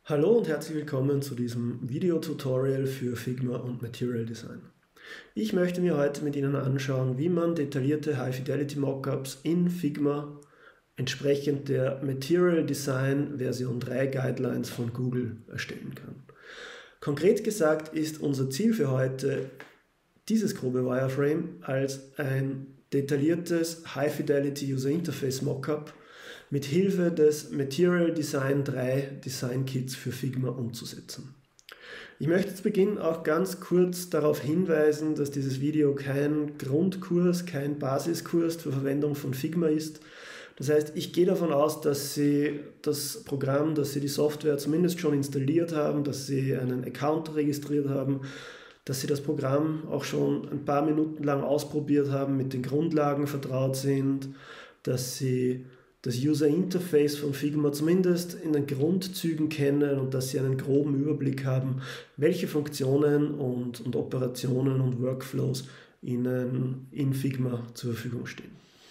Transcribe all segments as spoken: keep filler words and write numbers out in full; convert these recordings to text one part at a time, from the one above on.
Hallo und herzlich willkommen zu diesem Videotutorial für Figma und Material Design. Ich möchte mir heute mit Ihnen anschauen, wie man detaillierte High-Fidelity Mockups in Figma entsprechend der Material Design Version drei Guidelines von Google erstellen kann. Konkret gesagt ist unser Ziel für heute, dieses grobe Wireframe als ein detailliertes High-Fidelity User Interface Mockup mit Hilfe des Material Design drei Design Kits für Figma umzusetzen. Ich möchte zu Beginn auch ganz kurz darauf hinweisen, dass dieses Video kein Grundkurs, kein Basiskurs zur Verwendung von Figma ist. Das heißt, ich gehe davon aus, dass Sie das Programm, dass Sie die Software zumindest schon installiert haben, dass Sie einen Account registriert haben, dass Sie das Programm auch schon ein paar Minuten lang ausprobiert haben, mit den Grundlagen vertraut sind, dass Sie das User Interface von Figma zumindest in den Grundzügen kennen und dass Sie einen groben Überblick haben, welche Funktionen und, und Operationen und Workflows Ihnen in Figma zur Verfügung stehen.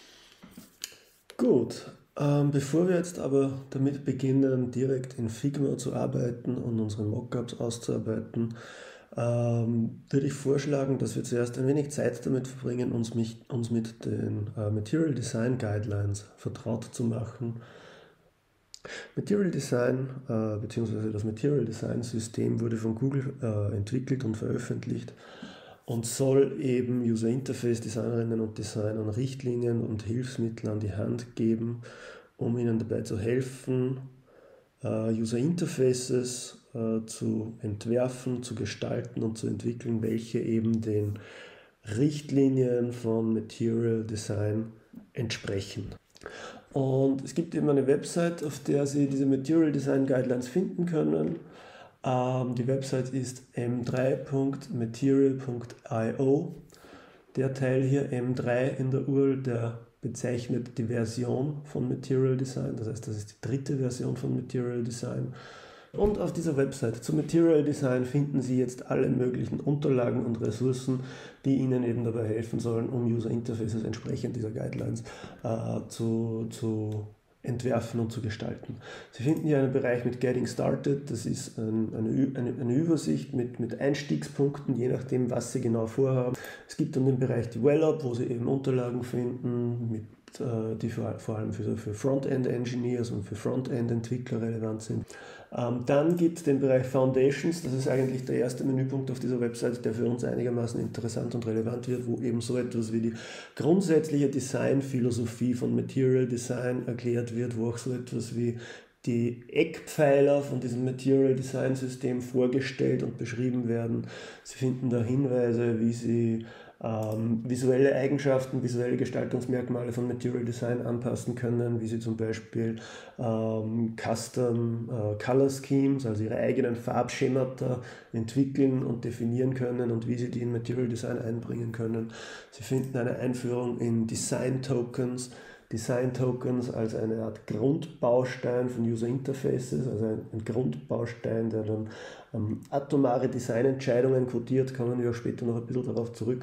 Gut, ähm, bevor wir jetzt aber damit beginnen, direkt in Figma zu arbeiten und unsere Mockups auszuarbeiten, ähm, würde ich vorschlagen, dass wir zuerst ein wenig Zeit damit verbringen, uns, mich, uns mit den äh, Material Design Guidelines vertraut zu machen. Material Design äh, bzw. das Material Design System wurde von Google äh, entwickelt und veröffentlicht und soll eben User Interface Designerinnen und Designern Richtlinien und Hilfsmittel an die Hand geben, um ihnen dabei zu helfen, uh, User Interfaces uh, zu entwerfen, zu gestalten und zu entwickeln, welche eben den Richtlinien von Material Design entsprechen. Und es gibt eben eine Website, auf der Sie diese Material Design Guidelines finden können. Ähm, die Website ist m drei punkt material punkt i o. Der Teil hier M drei in der U R L, der bezeichnet die Version von Material Design, das heißt, das ist die dritte Version von Material Design. Und auf dieser Website zu Material Design finden Sie jetzt alle möglichen Unterlagen und Ressourcen, die Ihnen eben dabei helfen sollen, um User Interfaces entsprechend dieser Guidelines äh, zu, zu entwerfen und zu gestalten. Sie finden hier einen Bereich mit Getting Started, das ist ein, eine, eine, eine Übersicht mit, mit Einstiegspunkten, je nachdem, was Sie genau vorhaben. Es gibt dann den Bereich Develop, wo Sie eben Unterlagen finden, mit, äh, die vor, vor allem für, für Frontend-Engineers und für Frontend-Entwickler relevant sind. Ähm, dann gibt es den Bereich Foundations, das ist eigentlich der erste Menüpunkt auf dieser Website, der für uns einigermaßen interessant und relevant wird, wo eben so etwas wie die grundsätzliche Designphilosophie von Material Design erklärt wird, wo auch so etwas wie die Eckpfeiler von diesem Material Design System vorgestellt und beschrieben werden. Sie finden da Hinweise, wie Sie ähm, visuelle Eigenschaften, visuelle Gestaltungsmerkmale von Material Design anpassen können, wie Sie zum Beispiel ähm, Custom äh, Color Schemes, also Ihre eigenen Farbschemata entwickeln und definieren können und wie Sie die in Material Design einbringen können. Sie finden eine Einführung in Design Tokens, Design Tokens als eine Art Grundbaustein von User Interfaces, also ein, ein Grundbaustein, der dann ähm, atomare Designentscheidungen kodiert, kommen wir auch später noch ein bisschen darauf zurück.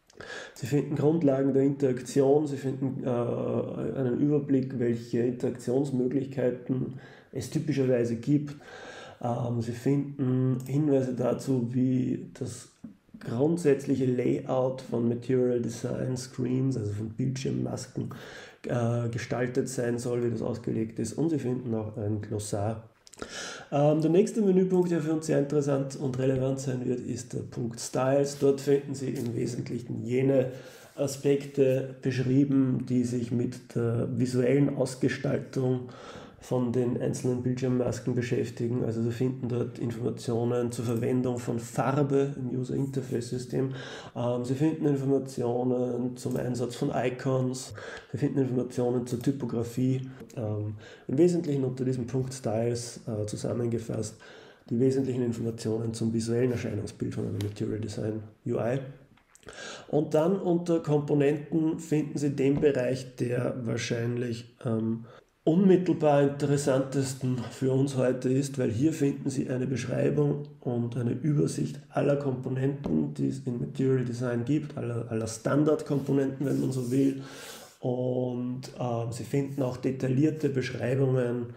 Sie finden Grundlagen der Interaktion, Sie finden äh, einen Überblick, welche Interaktionsmöglichkeiten es typischerweise gibt. Ähm, Sie finden Hinweise dazu, wie das grundsätzliche Layout von Material Design Screens, also von Bildschirmmasken, äh, gestaltet sein soll, wie das ausgelegt ist. Und Sie finden auch ein Glossar. Ähm, der nächste Menüpunkt, der für uns sehr interessant und relevant sein wird, ist der Punkt Styles. Dort finden Sie im Wesentlichen jene Aspekte beschrieben, die sich mit der visuellen Ausgestaltung von den einzelnen Bildschirmmasken beschäftigen. Also Sie finden dort Informationen zur Verwendung von Farbe im User Interface System. Ähm, Sie finden Informationen zum Einsatz von Icons. Sie finden Informationen zur Typografie. Ähm, Im Wesentlichen unter diesem Punkt Styles äh, zusammengefasst die wesentlichen Informationen zum visuellen Erscheinungsbild von einer Material Design U I. Und dann unter Komponenten finden Sie den Bereich, der wahrscheinlich ähm, unmittelbar interessantesten für uns heute ist, weil hier finden Sie eine Beschreibung und eine Übersicht aller Komponenten, die es in Material Design gibt, aller, aller Standardkomponenten, wenn man so will. Und äh, Sie finden auch detaillierte Beschreibungen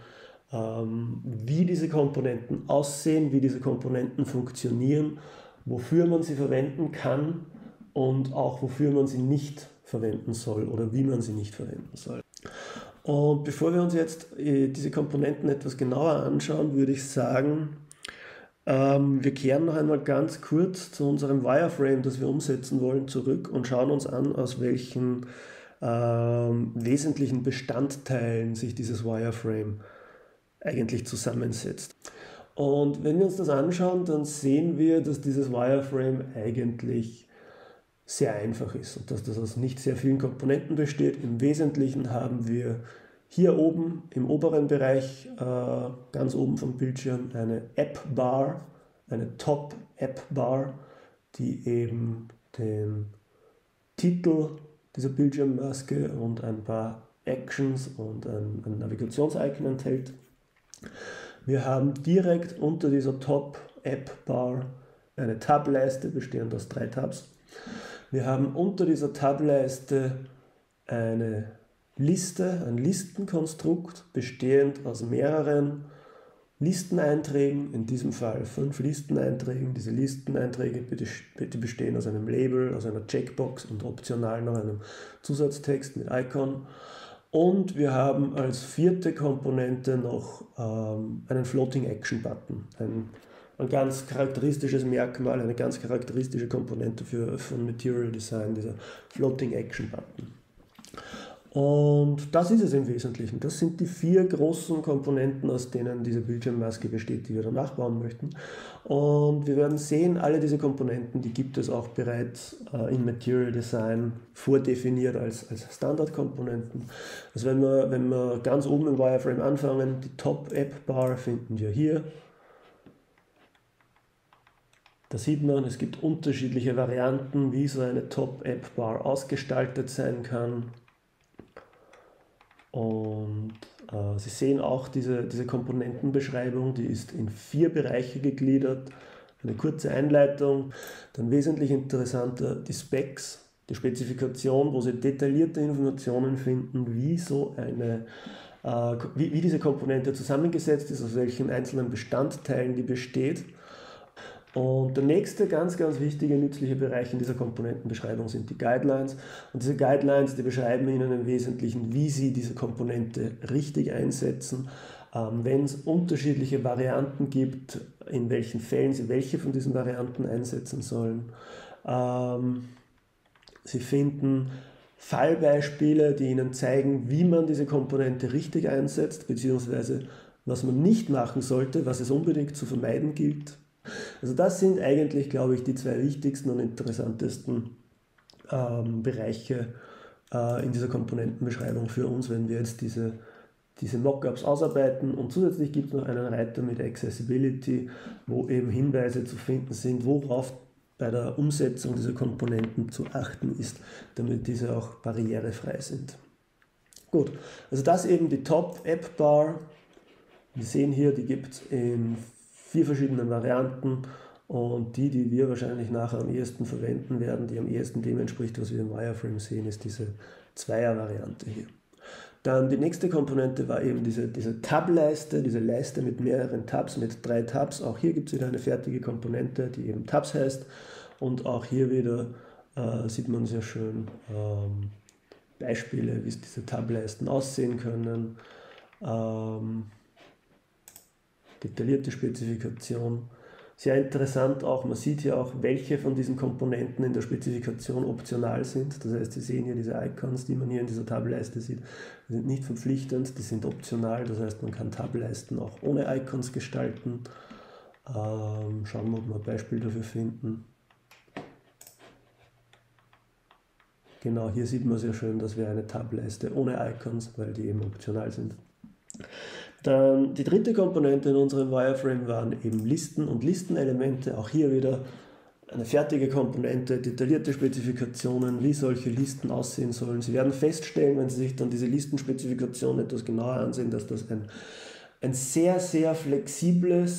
ähm, wie diese Komponenten aussehen, wie diese Komponenten funktionieren, wofür man sie verwenden kann und auch wofür man sie nicht verwenden soll oder wie man sie nicht verwenden soll. Und bevor wir uns jetzt diese Komponenten etwas genauer anschauen, würde ich sagen, ähm, wir kehren noch einmal ganz kurz zu unserem Wireframe, das wir umsetzen wollen, zurück und schauen uns an, aus welchen ähm, wesentlichen Bestandteilen sich dieses Wireframe eigentlich zusammensetzt. Und wenn wir uns das anschauen, dann sehen wir, dass dieses Wireframe eigentlich sehr einfach ist und dass das aus nicht sehr vielen Komponenten besteht. Im Wesentlichen haben wir hier oben im oberen Bereich, äh, ganz oben vom Bildschirm, eine App-Bar, eine Top-App-Bar, die eben den Titel dieser Bildschirmmaske und ein paar Actions und ein, ein Navigations-Icon enthält. Wir haben direkt unter dieser Top-App-Bar eine Tab-Leiste bestehend aus drei Tabs. Wir haben unter dieser Tab-Leiste eine Liste, ein Listenkonstrukt bestehend aus mehreren Listeneinträgen, in diesem Fall fünf Listeneinträgen. Diese Listeneinträge bitte bestehen aus einem Label, aus einer Checkbox und optional noch einem Zusatztext mit Icon. Und wir haben als vierte Komponente noch ähm, einen Floating Action Button, ein, ein ganz charakteristisches Merkmal, eine ganz charakteristische Komponente für, von Material Design, dieser Floating Action Button. Und das ist es im Wesentlichen. Das sind die vier großen Komponenten, aus denen diese Bildschirmmaske besteht, die wir dann nachbauen möchten. Und wir werden sehen, alle diese Komponenten, die gibt es auch bereits äh, in Material Design vordefiniert als, als Standardkomponenten. Also wenn wir, wenn wir ganz oben im Wireframe anfangen, die Top-App-Bar finden wir hier. Da sieht man, es gibt unterschiedliche Varianten, wie so eine Top-App-Bar ausgestaltet sein kann. Und äh, Sie sehen auch diese, diese Komponentenbeschreibung, die ist in vier Bereiche gegliedert. Eine kurze Einleitung, dann wesentlich interessanter die Specs, die Spezifikation, wo Sie detaillierte Informationen finden, wie, so eine, äh, wie, wie diese Komponente zusammengesetzt ist, aus welchen einzelnen Bestandteilen die besteht. Und der nächste ganz, ganz wichtige, nützliche Bereich in dieser Komponentenbeschreibung sind die Guidelines. Und diese Guidelines, die beschreiben Ihnen im Wesentlichen, wie Sie diese Komponente richtig einsetzen, ähm, wenn es unterschiedliche Varianten gibt, in welchen Fällen Sie welche von diesen Varianten einsetzen sollen. Ähm, Sie finden Fallbeispiele, die Ihnen zeigen, wie man diese Komponente richtig einsetzt, beziehungsweise was man nicht machen sollte, was es unbedingt zu vermeiden gilt. Also das sind eigentlich, glaube ich, die zwei wichtigsten und interessantesten ähm, Bereiche äh, in dieser Komponentenbeschreibung für uns, wenn wir jetzt diese, diese Mockups ausarbeiten. Und zusätzlich gibt es noch einen Reiter mit Accessibility, wo eben Hinweise zu finden sind, worauf bei der Umsetzung dieser Komponenten zu achten ist, damit diese auch barrierefrei sind. Gut, also das eben die Top-App-Bar. Wir sehen hier, die gibt es in vier verschiedenen Varianten und die, die wir wahrscheinlich nachher am ehesten verwenden werden, die am ehesten dem entspricht, was wir im Wireframe sehen, ist diese Zweier-Variante hier. Dann die nächste Komponente war eben diese, diese Tab-Leiste, diese Leiste mit mehreren Tabs, mit drei Tabs. Auch hier gibt es wieder eine fertige Komponente, die eben Tabs heißt. Und auch hier wieder äh, sieht man sehr schön ähm, Beispiele, wie diese Tab-Leisten aussehen können. Ähm, detaillierte Spezifikation. Sehr interessant auch, man sieht hier auch, welche von diesen Komponenten in der Spezifikation optional sind. Das heißt, Sie sehen hier diese Icons, die man hier in dieser Tab-Leiste sieht, die sind nicht verpflichtend, die sind optional. Das heißt, man kann Tab-Leisten auch ohne Icons gestalten. Ähm, schauen wir, ob wir ein Beispiel dafür finden. Genau, hier sieht man sehr schön, dass wir eine Tab-Leiste ohne Icons, weil die eben optional sind. Dann die dritte Komponente in unserem Wireframe waren eben Listen und Listenelemente. Auch hier wieder eine fertige Komponente, detaillierte Spezifikationen, wie solche Listen aussehen sollen. Sie werden feststellen, wenn Sie sich dann diese Listenspezifikation etwas genauer ansehen, dass das ein, ein sehr, sehr flexibles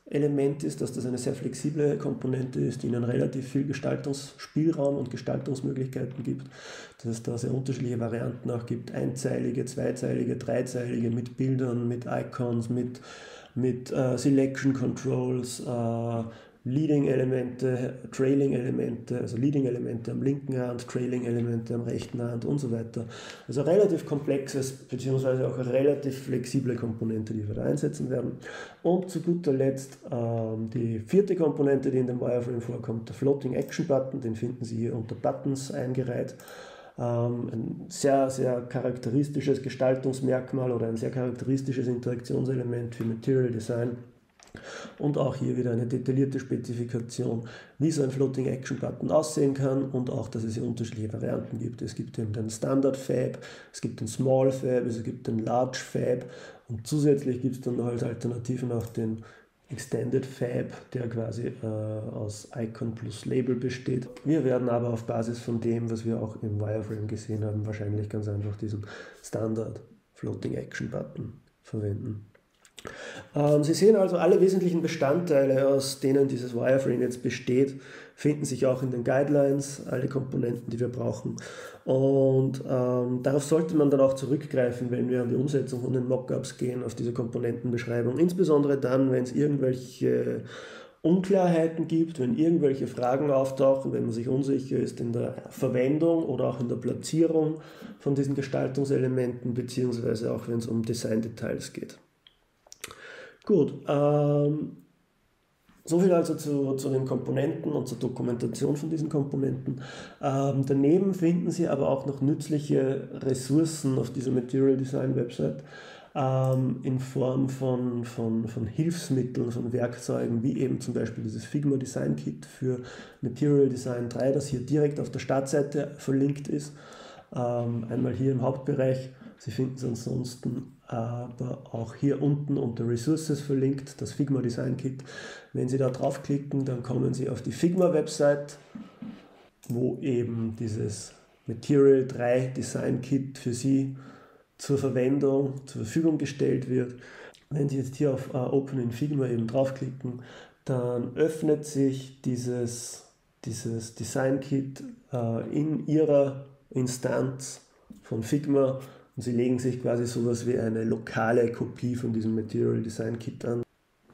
Element ist, dass das eine sehr flexible Komponente ist, die Ihnen relativ viel Gestaltungsspielraum und Gestaltungsmöglichkeiten gibt, dass es da sehr unterschiedliche Varianten auch gibt, einzeilige, zweizeilige, dreizeilige, mit Bildern, mit Icons, mit, mit äh, Selection Controls, äh, Leading-Elemente, Trailing-Elemente, also Leading-Elemente am linken Rand, Trailing-Elemente am rechten Rand und so weiter. Also relativ komplexes bzw. auch eine relativ flexible Komponente, die wir da einsetzen werden. Und zu guter Letzt ähm, die vierte Komponente, die in dem Wireframe vorkommt, der Floating Action Button, den finden Sie hier unter Buttons eingereiht. Ähm, ein sehr, sehr charakteristisches Gestaltungsmerkmal oder ein sehr charakteristisches Interaktionselement für Material Design. Und auch hier wieder eine detaillierte Spezifikation, wie so ein Floating Action Button aussehen kann und auch, dass es hier unterschiedliche Varianten gibt. Es gibt eben den Standard Fab, es gibt den Small Fab, es gibt den Large Fab und zusätzlich gibt es dann noch als Alternative noch den Extended Fab, der quasi äh, aus Icon plus Label besteht. Wir werden aber auf Basis von dem, was wir auch im Wireframe gesehen haben, wahrscheinlich ganz einfach diesen Standard Floating Action Button verwenden. Ähm, Sie sehen also, alle wesentlichen Bestandteile, aus denen dieses Wireframe jetzt besteht, finden sich auch in den Guidelines, alle Komponenten, die wir brauchen. Und ähm, darauf sollte man dann auch zurückgreifen, wenn wir an die Umsetzung von den Mockups gehen, auf diese Komponentenbeschreibung. Insbesondere dann, wenn es irgendwelche Unklarheiten gibt, wenn irgendwelche Fragen auftauchen, wenn man sich unsicher ist in der Verwendung oder auch in der Platzierung von diesen Gestaltungselementen, beziehungsweise auch wenn es um Designdetails geht. Gut, ähm, soviel also zu, zu den Komponenten und zur Dokumentation von diesen Komponenten. Ähm, daneben finden Sie aber auch noch nützliche Ressourcen auf dieser Material Design Website ähm, in Form von, von, von Hilfsmitteln, von Werkzeugen, wie eben zum Beispiel dieses Figma Design Kit für Material Design drei, das hier direkt auf der Startseite verlinkt ist. Ähm, einmal hier im Hauptbereich. Sie finden es ansonsten aber auch hier unten unter Resources verlinkt, das Figma Design Kit. Wenn Sie da draufklicken, dann kommen Sie auf die Figma Website, wo eben dieses Material drei Design Kit für Sie zur Verwendung, zur Verfügung gestellt wird. Wenn Sie jetzt hier auf uh, Open in Figma eben draufklicken, dann öffnet sich dieses, dieses Design Kit uh, in Ihrer Instanz von Figma. Und Sie legen sich quasi sowas wie eine lokale Kopie von diesem Material Design Kit an.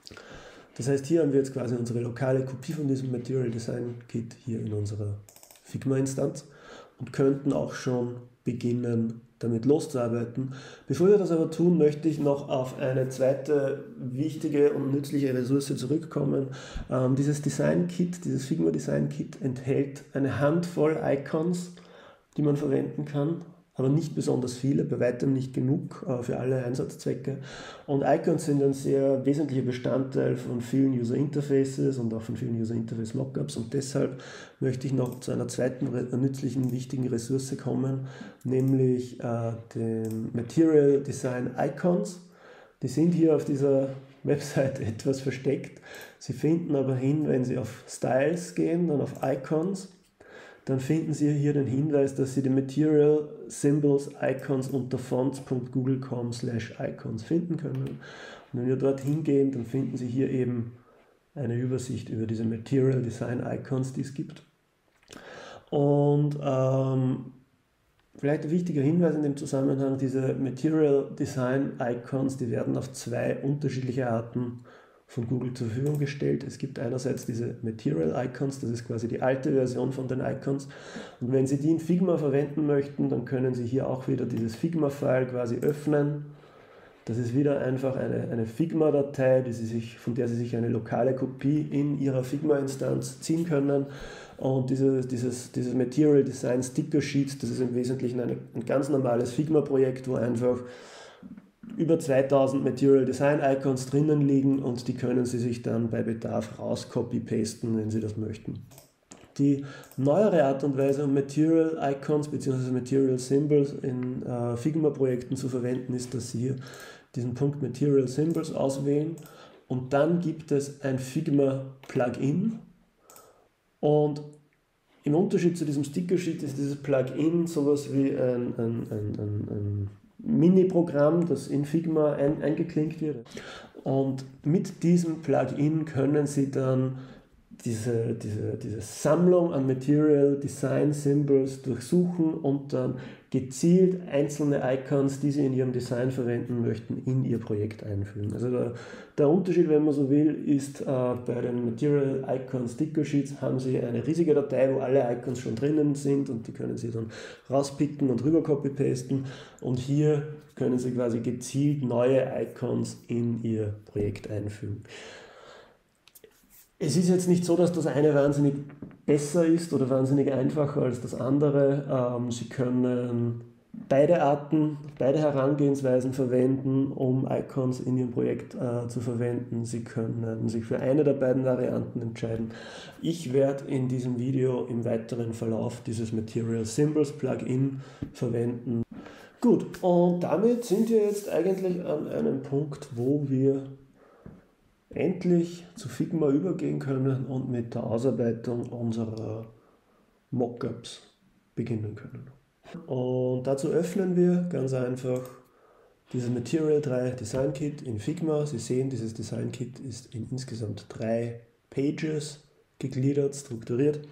Das heißt, hier haben wir jetzt quasi unsere lokale Kopie von diesem Material Design Kit hier in unserer Figma-Instanz und könnten auch schon beginnen, damit loszuarbeiten. Bevor wir das aber tun, möchte ich noch auf eine zweite wichtige und nützliche Ressource zurückkommen. Ähm, dieses Design Kit, dieses Figma Design Kit enthält eine Handvoll Icons, die man verwenden kann, aber nicht besonders viele, bei weitem nicht genug äh, für alle Einsatzzwecke. Und Icons sind ein sehr wesentlicher Bestandteil von vielen User Interfaces und auch von vielen User Interface Mockups, und deshalb möchte ich noch zu einer zweiten nützlichen, wichtigen Ressource kommen, nämlich äh, den Material Design Icons. Die sind hier auf dieser Website etwas versteckt. Sie finden aber hin, wenn Sie auf Styles gehen, dann auf Icons, dann finden Sie hier den Hinweis, dass Sie die Material Symbols Icons unter fonts punkt google punkt com slash icons finden können. Und wenn wir dort hingehen, dann finden Sie hier eben eine Übersicht über diese Material Design Icons, die es gibt. Und ähm, vielleicht ein wichtiger Hinweis in dem Zusammenhang: diese Material Design Icons, die werden auf zwei unterschiedliche Arten von Google zur Verfügung gestellt. Es gibt einerseits diese Material Icons, das ist quasi die alte Version von den Icons, und wenn Sie die in Figma verwenden möchten, dann können Sie hier auch wieder dieses Figma-File quasi öffnen. Das ist wieder einfach eine, eine Figma-Datei, die Sie sich, von der Sie sich eine lokale Kopie in Ihrer Figma-Instanz ziehen können. Und diese, dieses, dieses Material Design Sticker Sheet, das ist im Wesentlichen eine, ein ganz normales Figma-Projekt, wo einfach über zweitausend Material Design Icons drinnen liegen, und die können Sie sich dann bei Bedarf raus copy-pasten, wenn Sie das möchten. Die neuere Art und Weise, um Material Icons bzw. Material Symbols in äh, Figma-Projekten zu verwenden, ist, dass Sie hier diesen Punkt Material Symbols auswählen, und dann gibt es ein Figma-Plugin, und im Unterschied zu diesem Sticker-Sheet ist dieses Plugin sowas wie ein, ein, ein, ein, ein Mini-Programm, das in Figma ein, eingeklinkt wird. Und mit diesem Plugin können Sie dann diese, diese, diese Sammlung an Material, Design, Symbols durchsuchen und dann gezielt einzelne Icons, die Sie in Ihrem Design verwenden möchten, in Ihr Projekt einfügen. Also der, der Unterschied, wenn man so will, ist, äh, bei den Material Icon Sticker Sheets haben Sie eine riesige Datei, wo alle Icons schon drinnen sind und die können Sie dann rauspicken und rüber copy-pasten, und hier können Sie quasi gezielt neue Icons in Ihr Projekt einfügen. Es ist jetzt nicht so, dass das eine wahnsinnig besser ist oder wahnsinnig einfacher als das andere. Ähm, Sie können beide Arten, beide Herangehensweisen verwenden, um Icons in Ihrem Projekt äh, zu verwenden. Sie können sich für eine der beiden Varianten entscheiden. Ich werde in diesem Video im weiteren Verlauf dieses Material Symbols Plugin verwenden. Gut, und damit sind wir jetzt eigentlich an einem Punkt, wo wir endlich zu Figma übergehen können und mit der Ausarbeitung unserer Mockups beginnen können. Und dazu öffnen wir ganz einfach dieses Material drei Design Kit in Figma. Sie sehen, dieses Design Kit ist in insgesamt drei Pages gegliedert, strukturiert.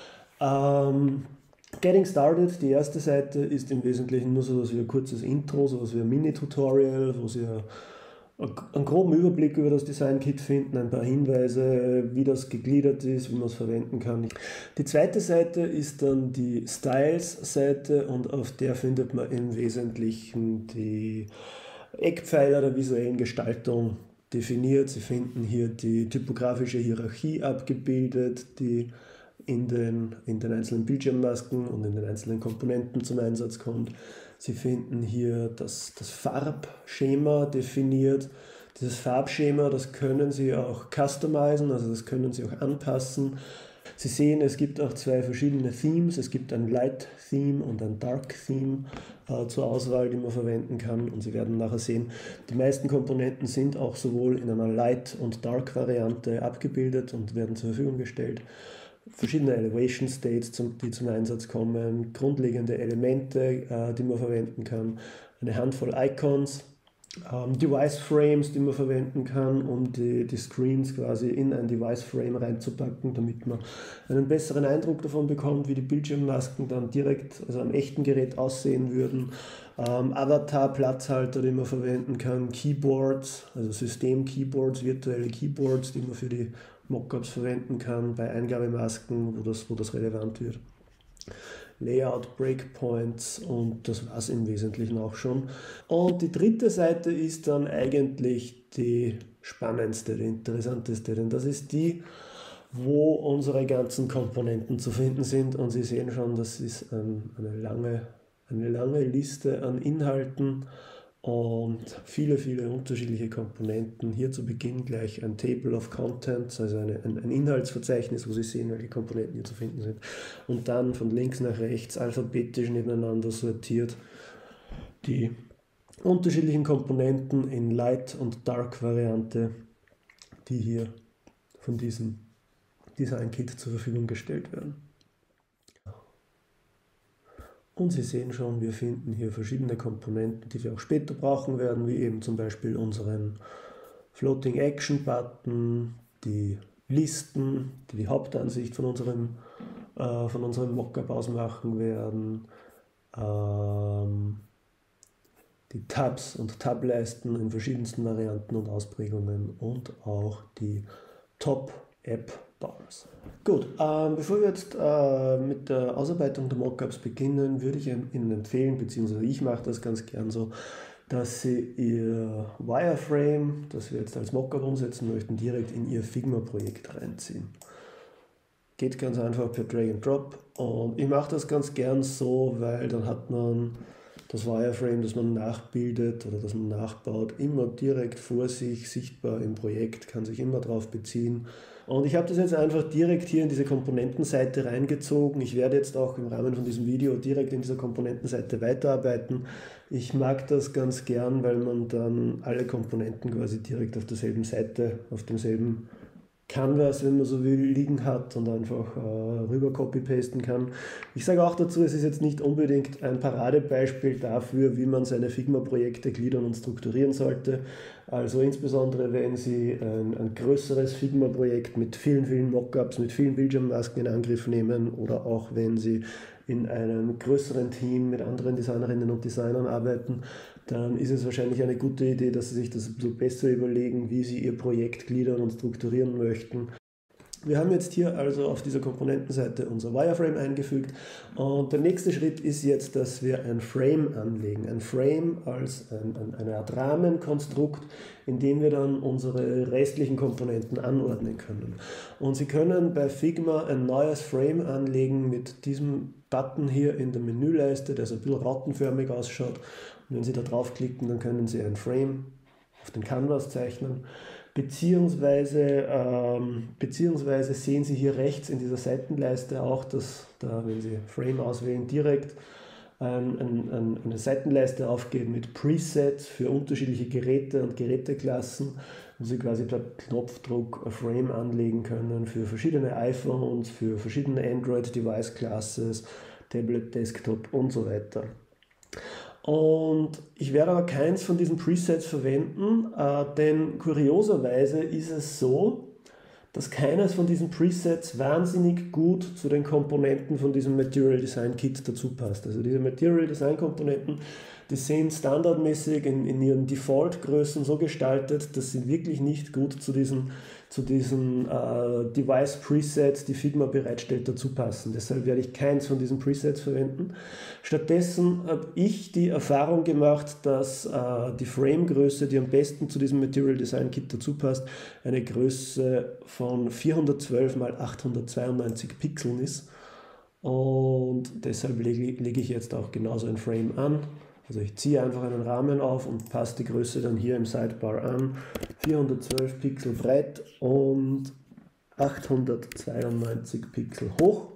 Ähm, Getting Started, die erste Seite, ist im Wesentlichen nur so etwas wie ein kurzes Intro, so etwas wie ein Mini-Tutorial, wo Sie einen groben Überblick über das Design Kit finden, ein paar Hinweise, wie das gegliedert ist, wie man es verwenden kann. Die zweite Seite ist dann die Styles-Seite und auf der findet man im Wesentlichen die Eckpfeiler der visuellen Gestaltung definiert. Sie finden hier die typografische Hierarchie abgebildet, die in den, in den einzelnen Bildschirmmasken und in den einzelnen Komponenten zum Einsatz kommt. Sie finden hier das, das Farbschema definiert. Dieses Farbschema, das können Sie auch customizen, also das können Sie auch anpassen. Sie sehen, es gibt auch zwei verschiedene Themes. Es gibt ein Light Theme und ein Dark Theme äh, zur Auswahl, die man verwenden kann. Und Sie werden nachher sehen, die meisten Komponenten sind auch sowohl in einer Light- und Dark-Variante abgebildet und werden zur Verfügung gestellt. Verschiedene Elevation States, die zum Einsatz kommen, grundlegende Elemente, äh, die man verwenden kann, eine Handvoll Icons, ähm, Device Frames, die man verwenden kann, um die, die Screens quasi in ein Device Frame reinzupacken, damit man einen besseren Eindruck davon bekommt, wie die Bildschirmmasken dann direkt, also am echten Gerät aussehen würden. Ähm, Avatar-Platzhalter, die man verwenden kann, Keyboards, also System-Keyboards, virtuelle Keyboards, die man für die Mockups verwenden kann, bei Eingabemasken, wo das, wo das relevant wird. Layout, Breakpoints, und das war es im Wesentlichen auch schon. Und die dritte Seite ist dann eigentlich die spannendste, die interessanteste, denn das ist die, wo unsere ganzen Komponenten zu finden sind, und Sie sehen schon, das ist ein, eine, lange, eine lange Liste an Inhalten und viele, viele unterschiedliche Komponenten. Hier zu Beginn gleich ein Table of Contents, also eine, ein, ein Inhaltsverzeichnis, wo Sie sehen, welche Komponenten hier zu finden sind. Und dann von links nach rechts alphabetisch nebeneinander sortiert die unterschiedlichen Komponenten in Light- und Dark-Variante, die hier von diesem Design-Kit zur Verfügung gestellt werden. Und Sie sehen schon, wir finden hier verschiedene Komponenten, die wir auch später brauchen werden, wie eben zum Beispiel unseren Floating Action Button, die Listen, die die Hauptansicht von unserem, äh, von unserem Mockup ausmachen werden, ähm, die Tabs und Tableisten in verschiedensten Varianten und Ausprägungen und auch die Top-App-Bars. Gut, ähm, bevor wir jetzt äh, mit der Ausarbeitung der Mockups beginnen, würde ich Ihnen empfehlen, beziehungsweise ich mache das ganz gern so, dass Sie Ihr Wireframe, das wir jetzt als Mockup umsetzen möchten, direkt in Ihr Figma-Projekt reinziehen. Geht ganz einfach per Drag and Drop, und ich mache das ganz gern so, weil dann hat man das Wireframe, das man nachbildet oder das man nachbaut, immer direkt vor sich sichtbar im Projekt, kann sich immer darauf beziehen. Und ich habe das jetzt einfach direkt hier in diese Komponentenseite reingezogen. Ich werde jetzt auch im Rahmen von diesem Video direkt in dieser Komponentenseite weiterarbeiten. Ich mag das ganz gern, weil man dann alle Komponenten quasi direkt auf derselben Seite, auf demselben Canvas, wenn man so will, liegen hat und einfach äh, rüber copy-pasten kann. Ich sage auch dazu, es ist jetzt nicht unbedingt ein Paradebeispiel dafür, wie man seine Figma-Projekte gliedern und strukturieren sollte. Also insbesondere, wenn Sie ein, ein größeres Figma-Projekt mit vielen, vielen Mockups, mit vielen Bildschirmmasken in Angriff nehmen oder auch wenn Sie in einem größeren Team mit anderen Designerinnen und Designern arbeiten, dann ist es wahrscheinlich eine gute Idee, dass Sie sich das so besser überlegen, wie Sie Ihr Projekt gliedern und strukturieren möchten. Wir haben jetzt hier also auf dieser Komponentenseite unser Wireframe eingefügt und der nächste Schritt ist jetzt, dass wir ein Frame anlegen. Ein Frame als ein, ein, eine Art Rahmenkonstrukt, in dem wir dann unsere restlichen Komponenten anordnen können. Und Sie können bei Figma ein neues Frame anlegen mit diesem Button hier in der Menüleiste, der so ein bisschen rautenförmig ausschaut. Und wenn Sie da draufklicken, dann können Sie ein Frame auf den Canvas zeichnen. Beziehungsweise, ähm, beziehungsweise sehen Sie hier rechts in dieser Seitenleiste auch, dass da, wenn Sie Frame auswählen, direkt ein, ein, eine Seitenleiste aufgeht mit Presets für unterschiedliche Geräte und Geräteklassen, wo Sie quasi per Knopfdruck ein Frame anlegen können für verschiedene iPhones, für verschiedene Android-Device-Classes, Tablet, Desktop und so weiter. Und ich werde aber keins von diesen Presets verwenden, äh, denn kurioserweise ist es so, dass keines von diesen Presets wahnsinnig gut zu den Komponenten von diesem Material Design Kit dazu passt. Also diese Material Design Komponenten, die sind standardmäßig in, in ihren Default-Größen so gestaltet, dass sie wirklich nicht gut zu diesen, zu diesen äh, Device-Presets, die Figma bereitstellt, dazu passen. Deshalb werde ich keins von diesen Presets verwenden. Stattdessen habe ich die Erfahrung gemacht, dass äh, die Frame-Größe, die am besten zu diesem Material Design Kit dazu passt, eine Größe von vierhundertzwölf mal achthundertzweiundneunzig Pixeln ist. Und deshalb lege, lege ich jetzt auch genauso ein Frame an. Also ich ziehe einfach einen Rahmen auf und passe die Größe dann hier im Sidebar an. vierhundertzwölf Pixel breit und achthundertzweiundneunzig Pixel hoch.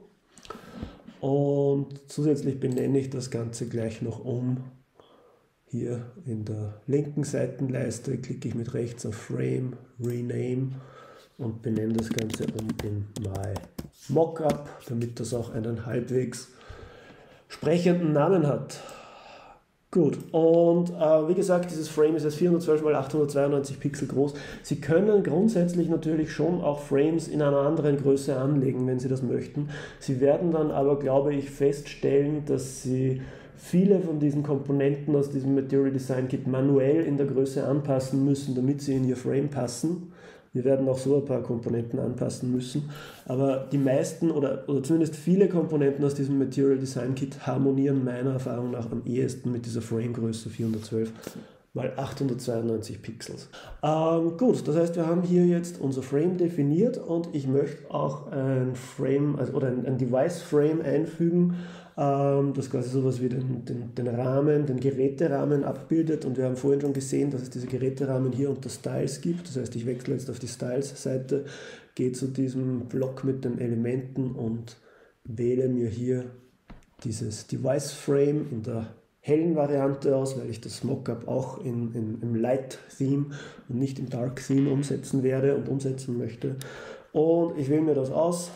Und zusätzlich benenne ich das Ganze gleich noch um. Hier in der linken Seitenleiste klicke ich mit rechts auf Frame, Rename und benenne das Ganze um in My Mockup, damit das auch einen halbwegs sprechenden Namen hat. Gut, und äh, wie gesagt, dieses Frame ist jetzt vierhundertzwölf mal achthundertzweiundneunzig Pixel groß. Sie können grundsätzlich natürlich schon auch Frames in einer anderen Größe anlegen, wenn Sie das möchten. Sie werden dann aber, glaube ich, feststellen, dass Sie viele von diesen Komponenten aus diesem Material Design Kit manuell in der Größe anpassen müssen, damit sie in Ihr Frame passen. Wir werden auch so ein paar Komponenten anpassen müssen, aber die meisten oder, oder zumindest viele Komponenten aus diesem Material Design Kit harmonieren meiner Erfahrung nach am ehesten mit dieser Frame-Größe vierhundertzwölf mal achthundertzweiundneunzig Pixels. Ähm, gut, das heißt, wir haben hier jetzt unser Frame definiert und ich möchte auch ein Frame also, oder ein, ein Device-Frame einfügen, ähm, das quasi sowas wie den, den, den Rahmen, den Geräterahmen abbildet. Und wir haben vorhin schon gesehen, dass es diese Geräterahmen hier unter Styles gibt. Das heißt, ich wechsle jetzt auf die Styles-Seite, gehe zu diesem Block mit den Elementen und wähle mir hier dieses Device-Frame in der hellen Variante aus, weil ich das Mockup auch in, in, im Light Theme und nicht im Dark Theme umsetzen werde und umsetzen möchte. Und ich wähle mir das aus,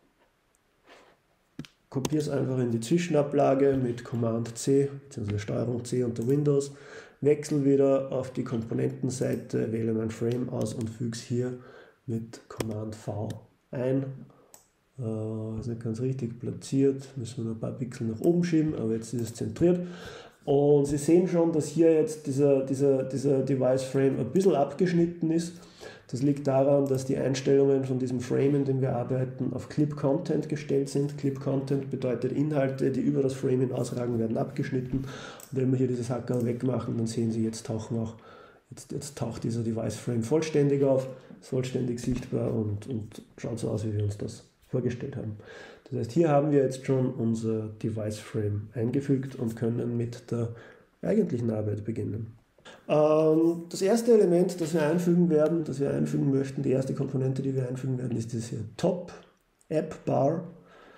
kopiere es einfach in die Zwischenablage mit Command C bzw. Steuerung C unter Windows, wechsle wieder auf die Komponentenseite, wähle mein Frame aus und füge es hier mit Command V ein. Äh, ist nicht ganz richtig platziert, müssen wir noch ein paar Pixel nach oben schieben, aber jetzt ist es zentriert. Und Sie sehen schon, dass hier jetzt dieser, dieser, dieser Device Frame ein bisschen abgeschnitten ist. Das liegt daran, dass die Einstellungen von diesem Frame, in dem wir arbeiten, auf Clip Content gestellt sind. Clip Content bedeutet Inhalte, die über das Frame hinausragen, werden abgeschnitten. Und wenn wir hier dieses Hackerl wegmachen, dann sehen Sie, jetzt tauchen auch Jetzt, jetzt taucht dieser Device Frame vollständig auf, ist vollständig sichtbar und, und schaut so aus, wie wir uns das vorgestellt haben. Das heißt, hier haben wir jetzt schon unser Device Frame eingefügt und können mit der eigentlichen Arbeit beginnen. Ähm, das erste Element, das wir einfügen werden, das wir einfügen möchten, die erste Komponente, die wir einfügen werden, ist das hier Top App Bar.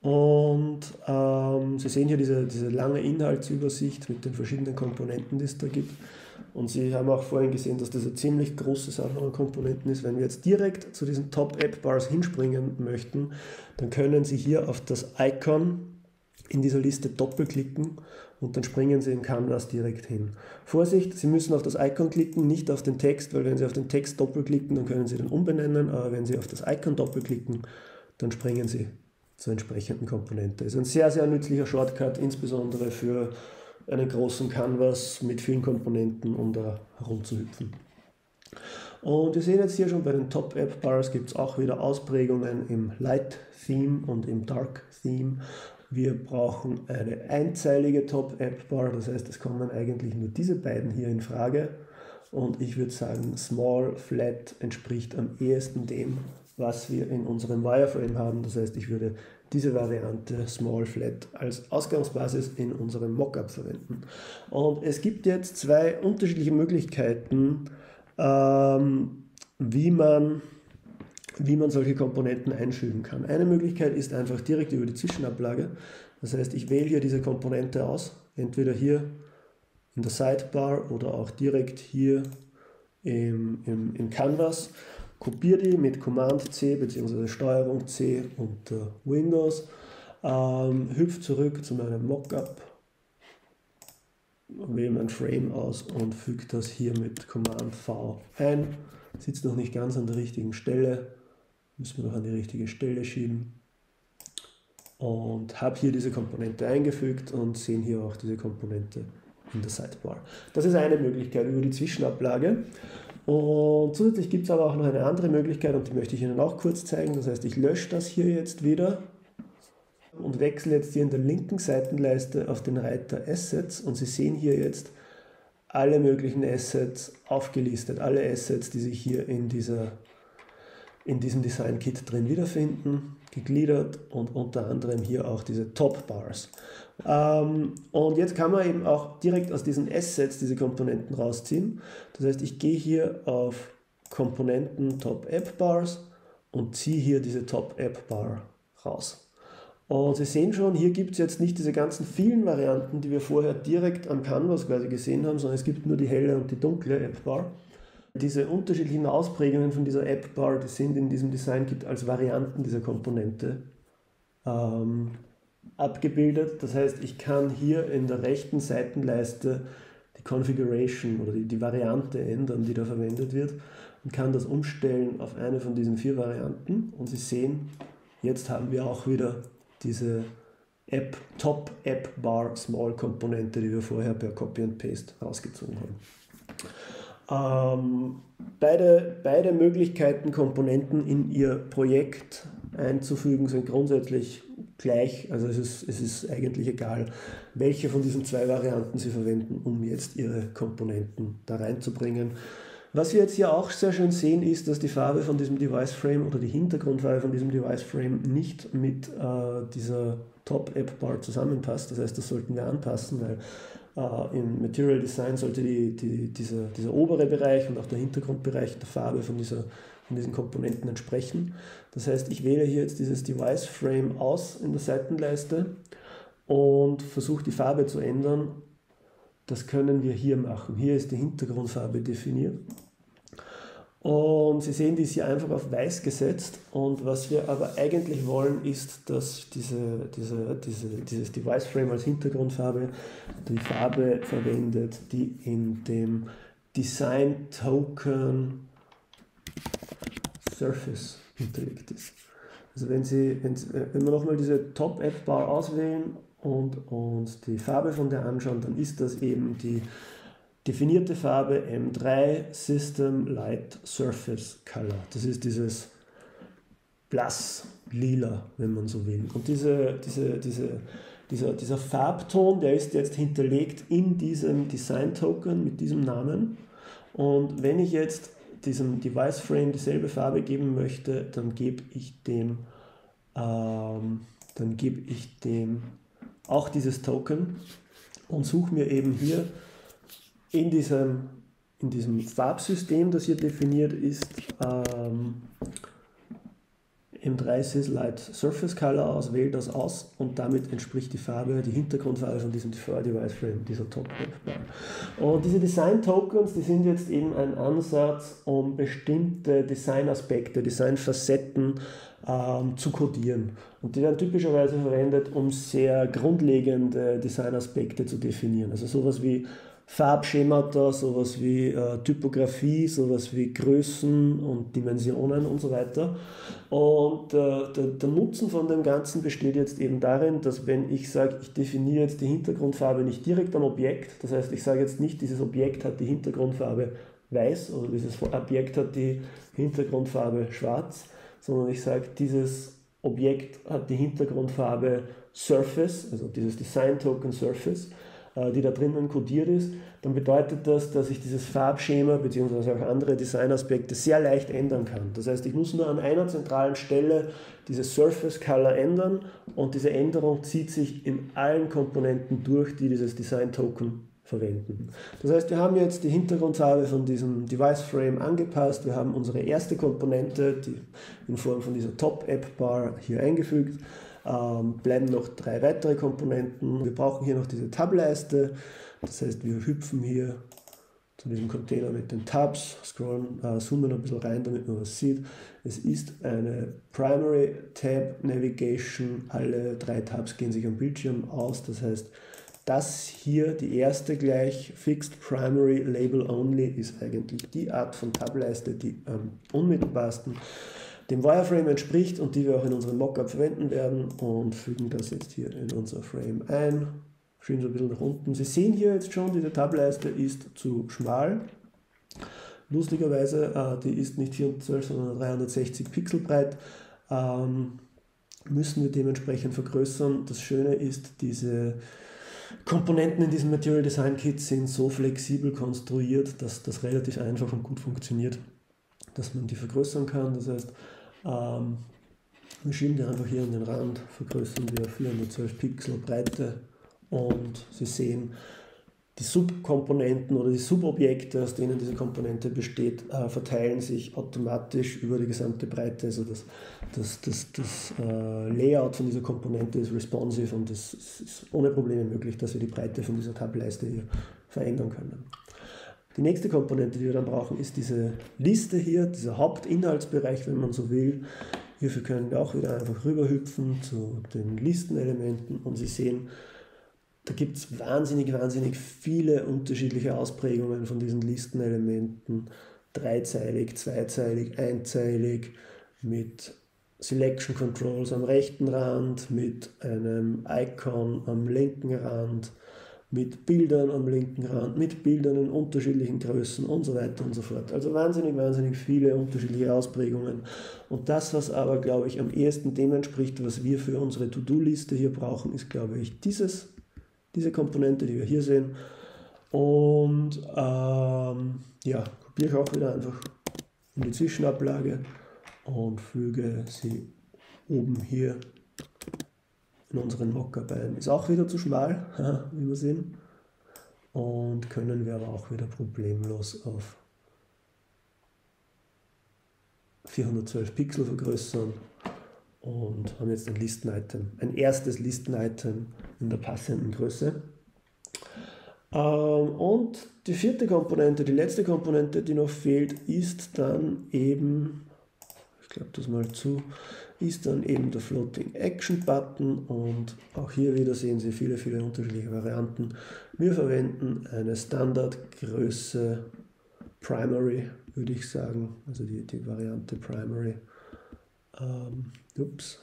Und ähm, Sie sehen hier diese, diese lange Inhaltsübersicht mit den verschiedenen Komponenten, die es da gibt. Und Sie haben auch vorhin gesehen, dass das eine ziemlich große Sammlung an Komponenten ist. Wenn wir jetzt direkt zu diesen Top-App-Bars hinspringen möchten, dann können Sie hier auf das Icon in dieser Liste doppelklicken und dann springen Sie im Canvas direkt hin. Vorsicht, Sie müssen auf das Icon klicken, nicht auf den Text, weil wenn Sie auf den Text doppelklicken, dann können Sie den umbenennen, aber wenn Sie auf das Icon doppelklicken, dann springen Sie zur entsprechenden Komponente. Das ist ein sehr, sehr nützlicher Shortcut, insbesondere für einen großen Canvas mit vielen Komponenten, um da herumzuhüpfen. Und wir sehen jetzt hier schon bei den Top-App-Bars gibt es auch wieder Ausprägungen im Light-Theme und im Dark-Theme. Wir brauchen eine einzeilige Top-App-Bar, das heißt, es kommen eigentlich nur diese beiden hier in Frage. Und ich würde sagen, Small Flat entspricht am ehesten dem, was wir in unserem Wireframe haben. Das heißt, ich würde diese Variante Small Flat als Ausgangsbasis in unserem Mockup verwenden. Und es gibt jetzt zwei unterschiedliche Möglichkeiten, ähm, wie man wie man solche Komponenten einfügen kann. Eine Möglichkeit ist einfach direkt über die Zwischenablage. Das heißt, ich wähle hier diese Komponente aus, entweder hier in der Sidebar oder auch direkt hier im, im, im Canvas, kopiere die mit Command C bzw. Steuerung C unter Windows, ähm, hüpfe zurück zu meinem Mockup, wähle mein Frame aus und füge das hier mit Command V ein. Sitzt noch nicht ganz an der richtigen Stelle, müssen wir noch an die richtige Stelle schieben. Und habe hier diese Komponente eingefügt und sehen hier auch diese Komponente in der Sidebar. Das ist eine Möglichkeit über die Zwischenablage. Und zusätzlich gibt es aber auch noch eine andere Möglichkeit und die möchte ich Ihnen auch kurz zeigen. Das heißt, ich lösche das hier jetzt wieder und wechsle jetzt hier in der linken Seitenleiste auf den Reiter Assets und Sie sehen hier jetzt alle möglichen Assets aufgelistet, alle Assets, die sich hier in, dieser, in diesem Design Kit drin wiederfinden, gegliedert und unter anderem hier auch diese Top Bars. Ähm, und jetzt kann man eben auch direkt aus diesen Assets diese Komponenten rausziehen. Das heißt, ich gehe hier auf Komponenten Top App Bars und ziehe hier diese Top App Bar raus. Und Sie sehen schon, hier gibt es jetzt nicht diese ganzen vielen Varianten, die wir vorher direkt am Canvas quasi gesehen haben, sondern es gibt nur die helle und die dunkle App-Bar. Diese unterschiedlichen Ausprägungen von dieser App-Bar, die sind in diesem Design-Kit als Varianten dieser Komponente ähm, abgebildet. Das heißt, ich kann hier in der rechten Seitenleiste die Configuration oder die, die Variante ändern, die da verwendet wird und kann das umstellen auf eine von diesen vier Varianten. Und Sie sehen, jetzt haben wir auch wieder diese App, Top App Bar Small Komponente, die wir vorher per Copy and Paste rausgezogen haben. Ähm, beide, beide Möglichkeiten, Komponenten in Ihr Projekt einzufügen, sind grundsätzlich gleich. Also es ist, es ist eigentlich egal, welche von diesen zwei Varianten Sie verwenden, um jetzt Ihre Komponenten da reinzubringen. Was wir jetzt hier auch sehr schön sehen, ist, dass die Farbe von diesem Device Frame oder die Hintergrundfarbe von diesem Device Frame nicht mit äh, dieser Top App Bar zusammenpasst. Das heißt, das sollten wir anpassen, weil äh, im Material Design sollte die, die, dieser, dieser obere Bereich und auch der Hintergrundbereich der Farbe von, dieser, von diesen Komponenten entsprechen. Das heißt, ich wähle hier jetzt dieses Device Frame aus in der Seitenleiste und versuche die Farbe zu ändern. Das können wir hier machen. Hier ist die Hintergrundfarbe definiert. Und Sie sehen, die ist hier einfach auf weiß gesetzt. Und was wir aber eigentlich wollen, ist, dass diese, diese, diese, dieses Device Frame als Hintergrundfarbe die Farbe verwendet, die in dem Design Token Surface hinterlegt ist. Also wenn Sie, wenn, Sie, wenn wir nochmal diese Top App Bar auswählen und uns die Farbe von der anschauen, dann ist das eben die definierte Farbe M drei System Light Surface Color. Das ist dieses blass lila, wenn man so will. Und diese, diese, diese, dieser, dieser Farbton, der ist jetzt hinterlegt in diesem Design Token mit diesem Namen. Und wenn ich jetzt diesem Device Frame dieselbe Farbe geben möchte, dann gebe ich dem, ähm, dann gebe ich dem auch dieses Token und suche mir eben hier in diesem, in diesem Farbsystem, das hier definiert ist, ähm, M drei Sys Light Surface Color aus, wähle das aus und damit entspricht die Farbe, die Hintergrundfarbe von diesem Device Frame, dieser Top-Bar. Und diese Design Tokens, die sind jetzt eben ein Ansatz, um bestimmte Designaspekte, Designfacetten ähm, zu codieren. Und die werden typischerweise verwendet, um sehr grundlegende Designaspekte zu definieren. Also sowas wie Farbschemata, sowas wie äh, Typografie, sowas wie Größen und Dimensionen und so weiter. Und äh, der, der Nutzen von dem Ganzen besteht jetzt eben darin, dass wenn ich sage, ich definiere jetzt die Hintergrundfarbe nicht direkt am Objekt, das heißt, ich sage jetzt nicht, dieses Objekt hat die Hintergrundfarbe weiß oder dieses Objekt hat die Hintergrundfarbe schwarz, sondern ich sage, dieses Objekt hat die Hintergrundfarbe Surface, also dieses Design Token Surface, die da drinnen codiert ist, dann bedeutet das, dass ich dieses Farbschema bzw. auch andere Designaspekte sehr leicht ändern kann. Das heißt, ich muss nur an einer zentralen Stelle diese Surface Color ändern und diese Änderung zieht sich in allen Komponenten durch, die dieses Design Token verwenden. Das heißt, wir haben jetzt die Hintergrundfarbe von diesem Device Frame angepasst, wir haben unsere erste Komponente, die in Form von dieser Top App Bar hier eingefügt. Ähm, bleiben noch drei weitere Komponenten. Wir brauchen hier noch diese Tab-Leiste, das heißt, wir hüpfen hier zu diesem Container mit den Tabs, scrollen, äh, zoomen ein bisschen rein, damit man was sieht. Es ist eine Primary Tab Navigation, alle drei Tabs gehen sich am Bildschirm aus, das heißt, das hier, die erste gleich, Fixed Primary Label Only, ist eigentlich die Art von Tab-Leiste, die am unmittelbarsten dem Wireframe entspricht und die wir auch in unserem Mockup verwenden werden und fügen das jetzt hier in unser Frame ein. Schieben so ein bisschen nach unten. Sie sehen hier jetzt schon, diese Tab-Leiste ist zu schmal. Lustigerweise, äh, die ist nicht vierhundertzwölf, sondern dreihundertsechzig Pixel breit. Ähm, müssen wir dementsprechend vergrößern. Das Schöne ist, diese Komponenten in diesem Material Design Kit sind so flexibel konstruiert, dass das relativ einfach und gut funktioniert, dass man die vergrößern kann. Das heißt, ähm, wir schieben die einfach hier an den Rand, vergrößern wir vierhundertzwölf Pixel Breite und Sie sehen, die Subkomponenten oder die Subobjekte, aus denen diese Komponente besteht, äh, verteilen sich automatisch über die gesamte Breite. Also das, das, das, das äh, Layout von dieser Komponente ist responsive und es ist ohne Probleme möglich, dass wir die Breite von dieser Tab-Leiste hier verändern können. Die nächste Komponente, die wir dann brauchen, ist diese Liste hier, dieser Hauptinhaltsbereich, wenn man so will. Hierfür können wir auch wieder einfach rüberhüpfen zu den Listenelementen und Sie sehen, da gibt es wahnsinnig, wahnsinnig viele unterschiedliche Ausprägungen von diesen Listenelementen. Dreizeilig, zweizeilig, einzeilig, mit Selection Controls am rechten Rand, mit einem Icon am linken Rand, mit Bildern am linken Rand, mit Bildern in unterschiedlichen Größen und so weiter und so fort. Also wahnsinnig, wahnsinnig viele unterschiedliche Ausprägungen. Und das, was aber, glaube ich, am ehesten dem entspricht, was wir für unsere To-Do-Liste hier brauchen, ist, glaube ich, dieses diese Komponente, die wir hier sehen. Und ähm, ja, kopiere ich auch wieder einfach in die Zwischenablage und füge sie oben hier in unseren Mockup ein. Ist auch wieder zu schmal, wie wir sehen. Und können wir aber auch wieder problemlos auf vierhundertzwölf Pixel vergrößern. Und haben jetzt ein Listen-Item, ein erstes Listen-Item in der passenden Größe. Ähm, und die vierte Komponente, die letzte Komponente, die noch fehlt, ist dann eben, ich klappe das mal zu, ist dann eben der Floating Action Button und auch hier wieder sehen Sie viele, viele unterschiedliche Varianten. Wir verwenden eine Standardgröße Primary, würde ich sagen, also die, die Variante Primary. Ähm, ups.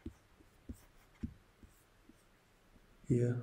Hier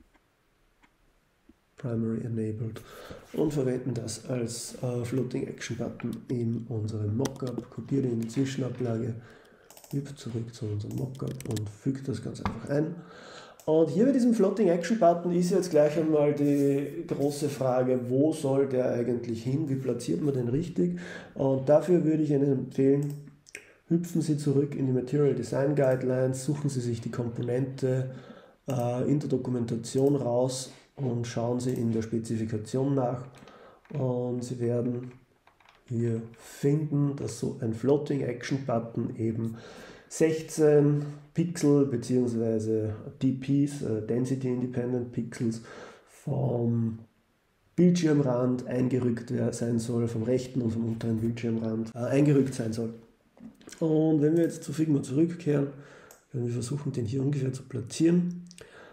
Primary Enabled und verwenden das als äh, Floating Action Button in unserem Mockup. Kopiere in die Zwischenablage, hüpft zurück zu unserem Mockup und fügt das ganz einfach ein. Und hier bei diesem Floating Action Button ist jetzt gleich einmal die große Frage, wo soll der eigentlich hin? Wie platziert man den richtig? Und dafür würde ich Ihnen empfehlen, hüpfen Sie zurück in die Material Design Guidelines, suchen Sie sich die Komponente äh, in der Dokumentation raus und schauen Sie in der Spezifikation nach. Und Sie werden hier finden, dass so ein Floating Action Button eben sechzehn Pixel bzw. D Ps, äh, Density Independent Pixels, vom Bildschirmrand eingerückt sein soll, vom rechten und vom unteren Bildschirmrand äh, eingerückt sein soll. Und wenn wir jetzt zu Figma zurückkehren, werden wir versuchen, den hier ungefähr zu platzieren.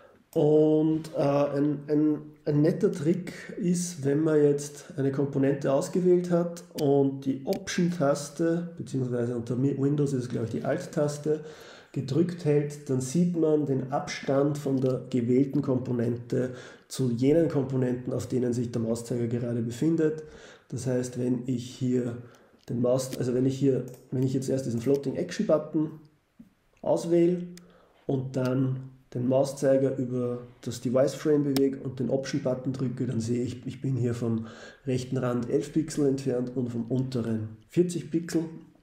Und äh, ein, ein, ein netter Trick ist, wenn man jetzt eine Komponente ausgewählt hat und die Option-Taste, beziehungsweise unter Windows ist es glaube ich die Alt-Taste, gedrückt hält, dann sieht man den Abstand von der gewählten Komponente zu jenen Komponenten, auf denen sich der Mauszeiger gerade befindet. Das heißt, wenn ich hier den Maus, also wenn ich hier, wenn ich jetzt erst diesen Floating Action Button auswähle und dann den Mauszeiger über das Device Frame bewege und den Option Button drücke, dann sehe ich, ich bin hier vom rechten Rand elf Pixel entfernt und vom unteren vierzig Pixel.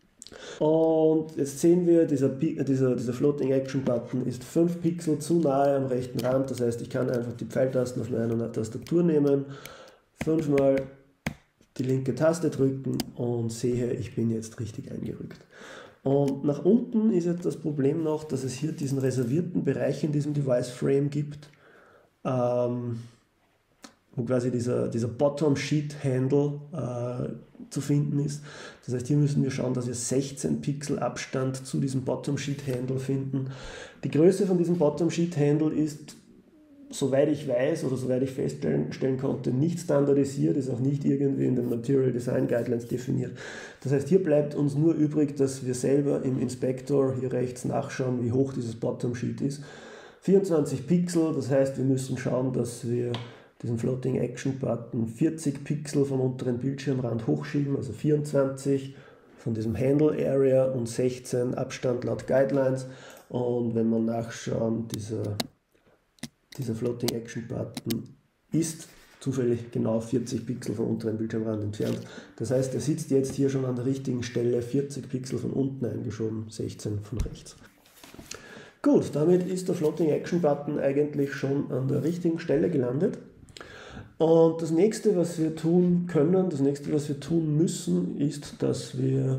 Und jetzt sehen wir, dieser, dieser, dieser Floating Action Button ist fünf Pixel zu nahe am rechten Rand. Das heißt, ich kann einfach die Pfeiltasten auf meiner Tastatur nehmen, fünfmal die linke Taste drücken und sehe, ich bin jetzt richtig eingerückt. Und nach unten ist jetzt das Problem noch, dass es hier diesen reservierten Bereich in diesem Device Frame gibt, ähm, wo quasi dieser, dieser Bottom Sheet Handle äh, zu finden ist. Das heißt, hier müssen wir schauen, dass wir sechzehn Pixel Abstand zu diesem Bottom Sheet Handle finden. Die Größe von diesem Bottom Sheet Handle ist, soweit ich weiß oder soweit ich feststellen stellen konnte, nicht standardisiert, ist auch nicht irgendwie in den Material Design Guidelines definiert. Das heißt, hier bleibt uns nur übrig, dass wir selber im Inspektor hier rechts nachschauen, wie hoch dieses Bottom Sheet ist. vierundzwanzig Pixel, das heißt, wir müssen schauen, dass wir diesen Floating Action Button vierzig Pixel vom unteren Bildschirmrand hochschieben, also vierundzwanzig von diesem Handle Area und sechzehn Abstand laut Guidelines. Und wenn wir nachschauen, dieser, dieser Floating Action Button ist zufällig genau vierzig Pixel vom unteren Bildschirmrand entfernt. Das heißt, er sitzt jetzt hier schon an der richtigen Stelle, vierzig Pixel von unten eingeschoben, sechzehn von rechts. Gut, damit ist der Floating Action Button eigentlich schon an der richtigen Stelle gelandet. Und das nächste, was wir tun können, das nächste, was wir tun müssen, ist, dass wir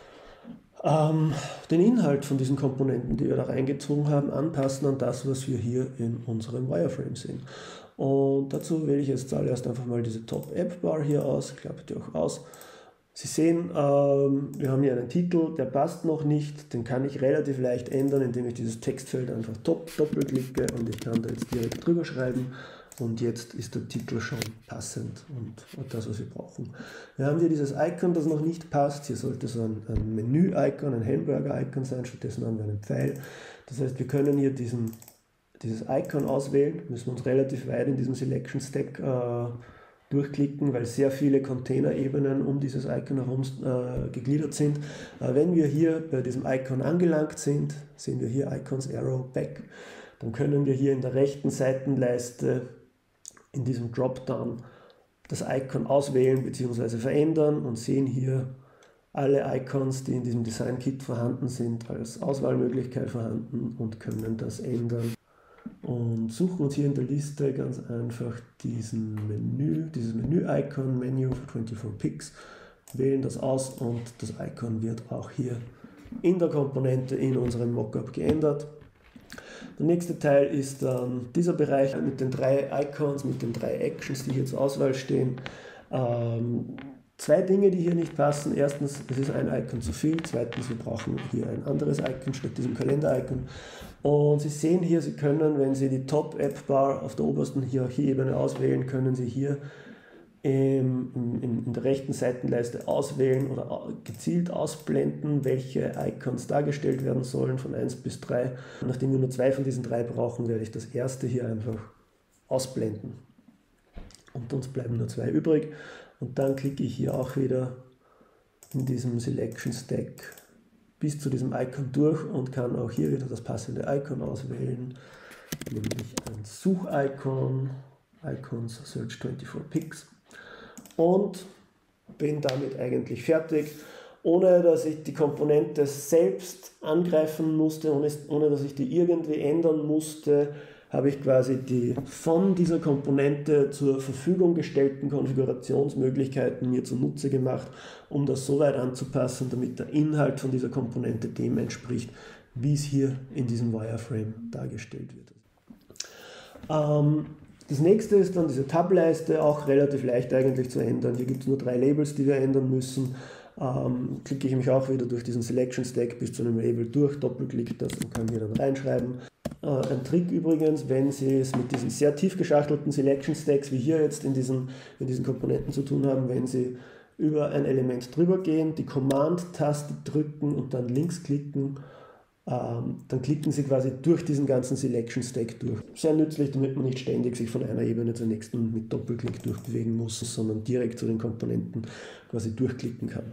ähm, den Inhalt von diesen Komponenten, die wir da reingezogen haben, anpassen an das, was wir hier in unserem Wireframe sehen. Und dazu wähle ich jetzt zuallererst einfach mal diese Top-App-Bar hier aus, klappe die auch aus. Sie sehen, ähm, wir haben hier einen Titel, der passt noch nicht, den kann ich relativ leicht ändern, indem ich dieses Textfeld einfach doppelklicke und ich kann da jetzt direkt drüber schreiben. Und jetzt ist der Titel schon passend und das, was wir brauchen. Wir haben hier dieses Icon, das noch nicht passt. Hier sollte so ein, ein Menü-Icon, ein Hamburger-Icon sein. Stattdessen haben wir einen Pfeil. Das heißt, wir können hier diesen, dieses Icon auswählen, müssen uns relativ weit in diesem Selection Stack äh, durchklicken, weil sehr viele Container-Ebenen um dieses Icon herum äh, gegliedert sind. Äh, wenn wir hier bei diesem Icon angelangt sind, sehen wir hier Icons Arrow Back. Dann können wir hier in der rechten Seitenleiste in diesem Dropdown das Icon auswählen bzw. verändern und sehen hier alle Icons, die in diesem Design Kit vorhanden sind, als Auswahlmöglichkeit vorhanden und können das ändern. Und suchen uns hier in der Liste ganz einfach diesen Menü, dieses Menü-Icon, Menu für vierundzwanzig Pix, wählen das aus und das Icon wird auch hier in der Komponente in unserem Mockup geändert. Der nächste Teil ist dann dieser Bereich mit den drei Icons, mit den drei Actions, die hier zur Auswahl stehen. Ähm, zwei Dinge, die hier nicht passen. Erstens, es ist ein Icon zu viel. Zweitens, wir brauchen hier ein anderes Icon statt diesem Kalender-Icon. Und Sie sehen hier, Sie können, wenn Sie die Top-App-Bar auf der obersten Hierarchieebene auswählen, können Sie hier in, in, in der rechten Seitenleiste auswählen oder gezielt ausblenden, welche Icons dargestellt werden sollen von eins bis drei. Und nachdem wir nur zwei von diesen drei brauchen, werde ich das erste hier einfach ausblenden. Und uns bleiben nur zwei übrig. Und dann klicke ich hier auch wieder in diesem Selection Stack bis zu diesem Icon durch und kann auch hier wieder das passende Icon auswählen, nämlich ein Such-Icon, Icons Search vierundzwanzig Pix. Und bin damit eigentlich fertig, ohne dass ich die Komponente selbst angreifen musste, ohne, ohne dass ich die irgendwie ändern musste, habe ich quasi die von dieser Komponente zur Verfügung gestellten Konfigurationsmöglichkeiten mir zunutze gemacht, um das so weit anzupassen, damit der Inhalt von dieser Komponente dem entspricht, wie es hier in diesem Wireframe dargestellt wird. Ähm, das nächste ist dann diese Tab-Leiste, auch relativ leicht eigentlich zu ändern. Hier gibt es nur drei Labels, die wir ändern müssen. Ähm, klicke ich mich auch wieder durch diesen Selection Stack bis zu einem Label durch, doppelklicke das und kann hier dann reinschreiben. Äh, ein Trick übrigens, wenn Sie es mit diesen sehr tief geschachtelten Selection Stacks wie hier jetzt in diesen, in diesen Komponenten zu tun haben, wenn Sie über ein Element drüber gehen, die Command-Taste drücken und dann links klicken, ähm, dann klicken Sie quasi durch diesen ganzen Selection Stack durch. Sehr nützlich, damit man nicht ständig sich von einer Ebene zur nächsten mit Doppelklick durchbewegen muss, sondern direkt zu den Komponenten quasi durchklicken kann.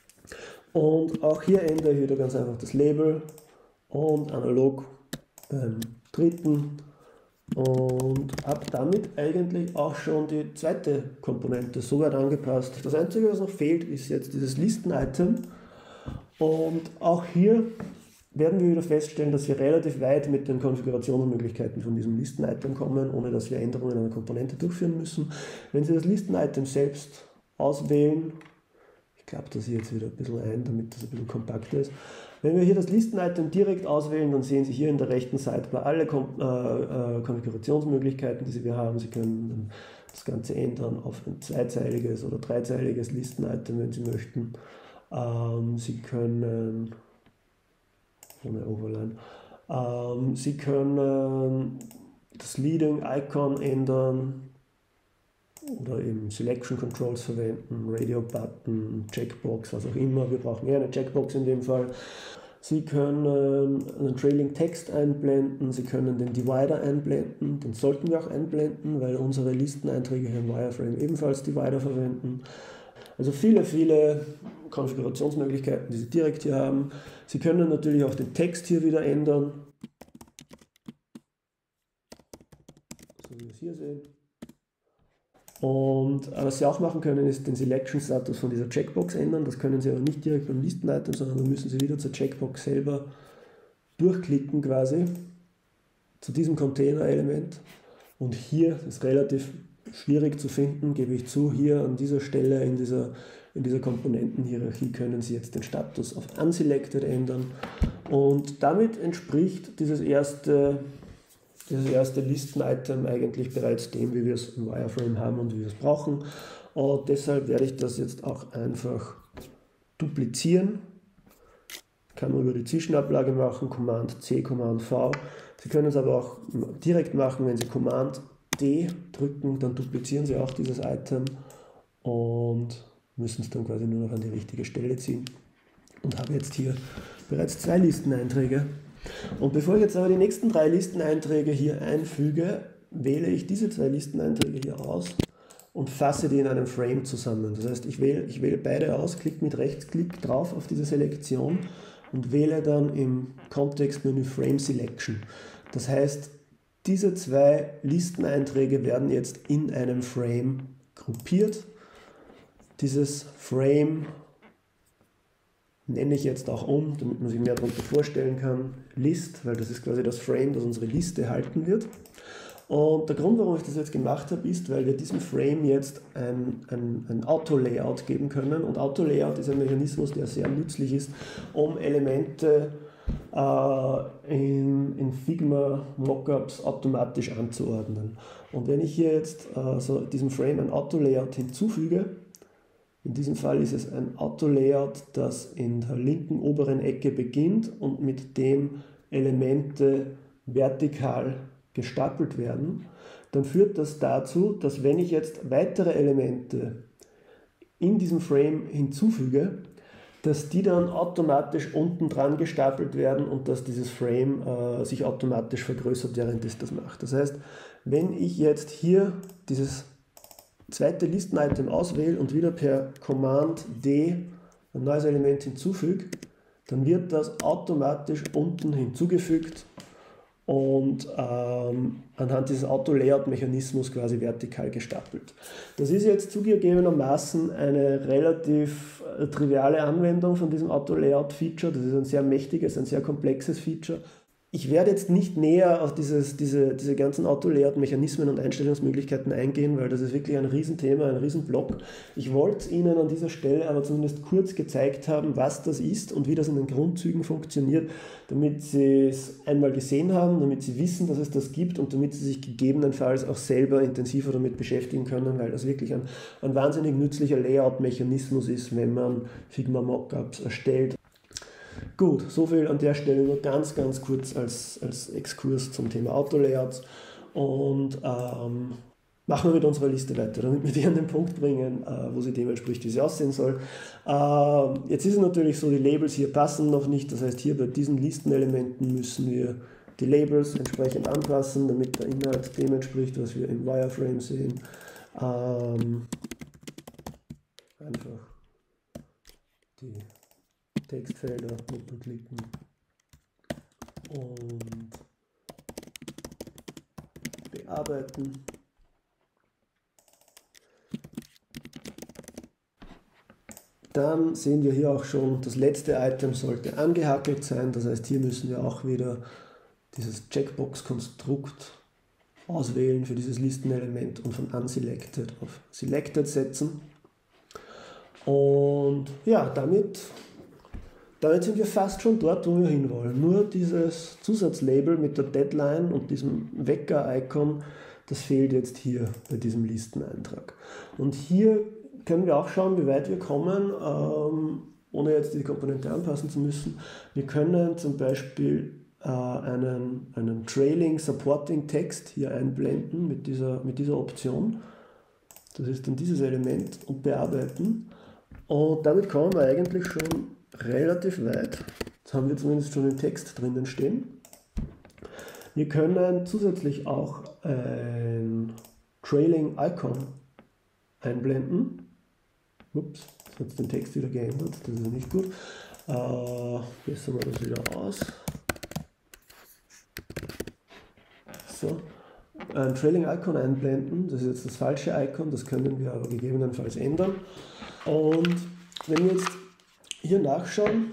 Und auch hier ändere ich wieder ganz einfach das Label und analog beim dritten und habe damit eigentlich auch schon die zweite Komponente so weit angepasst. Das Einzige, was noch fehlt, ist jetzt dieses Listen-Item und auch hier werden wir wieder feststellen, dass wir relativ weit mit den Konfigurationsmöglichkeiten von diesem Listen-Item kommen, ohne dass wir Änderungen an der Komponente durchführen müssen. Wenn Sie das Listen-Item selbst auswählen, ich klappe das hier jetzt wieder ein bisschen ein, damit das ein bisschen kompakter ist. Wenn wir hier das Listen-Item direkt auswählen, dann sehen Sie hier in der rechten Sidebar alle Kom äh, äh, Konfigurationsmöglichkeiten, die Sie haben. Sie können das Ganze ändern auf ein zweizeiliges oder dreizeiliges Listen-Item, wenn Sie möchten. Ähm, Sie können ohne Overline. Ähm, Sie können das Leading Icon ändern oder eben Selection Controls verwenden, Radio Button, Checkbox, was auch immer. Wir brauchen eher eine Checkbox in dem Fall. Sie können einen Trailing Text einblenden, Sie können den Divider einblenden, den sollten wir auch einblenden, weil unsere Listeneinträge hier im Wireframe ebenfalls Divider verwenden. Also viele, viele Konfigurationsmöglichkeiten, die Sie direkt hier haben. Sie können natürlich auch den Text hier wieder ändern, so wie wir es hier sehen. Und was Sie auch machen können, ist den Selection Status von dieser Checkbox ändern. Das können Sie aber nicht direkt beim Listen-Item, sondern dann müssen Sie wieder zur Checkbox selber durchklicken quasi, zu diesem Container-Element. Und hier ist relativ schwierig zu finden, gebe ich zu. Hier an dieser Stelle in dieser, in dieser Komponentenhierarchie können Sie jetzt den Status auf Unselected ändern. Und damit entspricht dieses erste, dieses erste Listen-Item eigentlich bereits dem, wie wir es im Wireframe haben und wie wir es brauchen. Und deshalb werde ich das jetzt auch einfach duplizieren. Kann man über die Zwischenablage machen, Command C, Command V. Sie können es aber auch direkt machen, wenn Sie Command D drücken, dann duplizieren Sie auch dieses Item und müssen es dann quasi nur noch an die richtige Stelle ziehen. Und habe jetzt hier bereits zwei Listeneinträge. Und bevor ich jetzt aber die nächsten drei Listeneinträge hier einfüge, wähle ich diese zwei Listeneinträge hier aus und fasse die in einem Frame zusammen. Das heißt, ich wähle, ich wähle beide aus, klicke mit Rechtsklick drauf auf diese Selektion und wähle dann im Kontextmenü Frame Selection. Das heißt, diese zwei Listeneinträge werden jetzt in einem Frame gruppiert. Dieses Frame nenne ich jetzt auch um, damit man sich mehr darunter vorstellen kann, List, weil das ist quasi das Frame, das unsere Liste halten wird. Und der Grund, warum ich das jetzt gemacht habe, ist, weil wir diesem Frame jetzt ein, ein, ein Auto-Layout geben können. Und Auto-Layout ist ein Mechanismus, der sehr nützlich ist, um Elemente äh, in, in Figma Mockups automatisch anzuordnen. Und wenn ich hier jetzt äh, so diesem Frame ein Auto-Layout hinzufüge, in diesem Fall ist es ein Auto-Layout, das in der linken oberen Ecke beginnt und mit dem Elemente vertikal gestapelt werden, dann führt das dazu, dass wenn ich jetzt weitere Elemente in diesem Frame hinzufüge, dass die dann automatisch unten dran gestapelt werden und dass dieses Frame äh, sich automatisch vergrößert, während es das macht. Das heißt, wenn ich jetzt hier dieses zweite Listen-Item auswähle und wieder per Command D ein neues Element hinzufüge, dann wird das automatisch unten hinzugefügt und ähm, anhand dieses Auto-Layout-Mechanismus quasi vertikal gestapelt. Das ist jetzt zugegebenermaßen eine relativ triviale Anwendung von diesem Auto-Layout-Feature. Das ist ein sehr mächtiges, ein sehr komplexes Feature. Ich werde jetzt nicht näher auf dieses, diese, diese ganzen Auto-Layout-Mechanismen und Einstellungsmöglichkeiten eingehen, weil das ist wirklich ein Riesenthema, ein Riesenblock. Ich wollte Ihnen an dieser Stelle aber zumindest kurz gezeigt haben, was das ist und wie das in den Grundzügen funktioniert, damit Sie es einmal gesehen haben, damit Sie wissen, dass es das gibt und damit Sie sich gegebenenfalls auch selber intensiver damit beschäftigen können, weil das wirklich ein, ein wahnsinnig nützlicher Layout-Mechanismus ist, wenn man Figma Mockups erstellt. Gut, soviel an der Stelle nur ganz, ganz kurz als, als Exkurs zum Thema Autolayouts und ähm, machen wir mit unserer Liste weiter, damit wir die an den Punkt bringen, äh, wo sie dem entspricht, wie sie aussehen soll. Äh, jetzt ist es natürlich so, die Labels hier passen noch nicht, das heißt hier bei diesen Listenelementen müssen wir die Labels entsprechend anpassen, damit der Inhalt dem entspricht, was wir im Wireframe sehen. Ähm, einfach die Textfelder doppelklicken und bearbeiten. Dann sehen wir hier auch schon, das letzte Item sollte angehackelt sein, das heißt hier müssen wir auch wieder dieses Checkbox-Konstrukt auswählen für dieses Listenelement und von Unselected auf Selected setzen. Und ja, damit Damit sind wir fast schon dort, wo wir hinwollen. Nur dieses Zusatzlabel mit der Deadline und diesem Wecker-Icon, das fehlt jetzt hier bei diesem Listeneintrag. Und hier können wir auch schauen, wie weit wir kommen, ähm, ohne jetzt die Komponente anpassen zu müssen. Wir können zum Beispiel äh, einen, einen Trailing Supporting Text hier einblenden mit dieser, mit dieser Option. Das ist dann dieses Element und bearbeiten. Und damit kommen wir eigentlich schon relativ weit. Jetzt haben wir zumindest schon den Text drinnen stehen. Wir können zusätzlich auch ein Trailing Icon einblenden. Ups, jetzt hat es den Text wieder geändert, das ist nicht gut. Äh, bessern wir das wieder aus. So, ein Trailing Icon einblenden, das ist jetzt das falsche Icon, das können wir aber gegebenenfalls ändern. Und wenn wir jetzt hier nachschauen,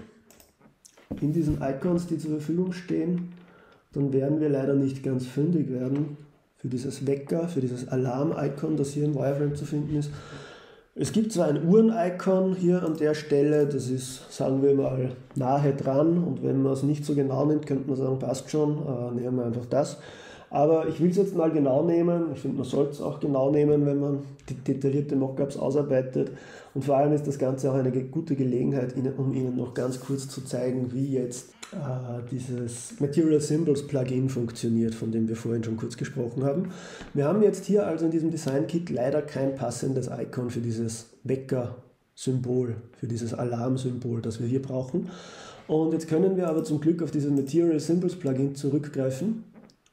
in diesen Icons, die zur Verfügung stehen, dann werden wir leider nicht ganz fündig werden für dieses Wecker, für dieses Alarm-Icon, das hier im Wireframe zu finden ist. Es gibt zwar ein Uhren-Icon hier an der Stelle, das ist, sagen wir mal, nahe dran und wenn man es nicht so genau nimmt, könnte man sagen, passt schon, äh, nehmen wir einfach das. Aber ich will es jetzt mal genau nehmen, ich finde, man sollte es auch genau nehmen, wenn man die detaillierte Mockups ausarbeitet. Und vor allem ist das Ganze auch eine gute Gelegenheit, um Ihnen noch ganz kurz zu zeigen, wie jetzt äh, dieses Material Symbols Plugin funktioniert, von dem wir vorhin schon kurz gesprochen haben. Wir haben jetzt hier also in diesem Design Kit leider kein passendes Icon für dieses Wecker-Symbol, für dieses Alarm-Symbol, das wir hier brauchen. Und jetzt können wir aber zum Glück auf dieses Material Symbols Plugin zurückgreifen.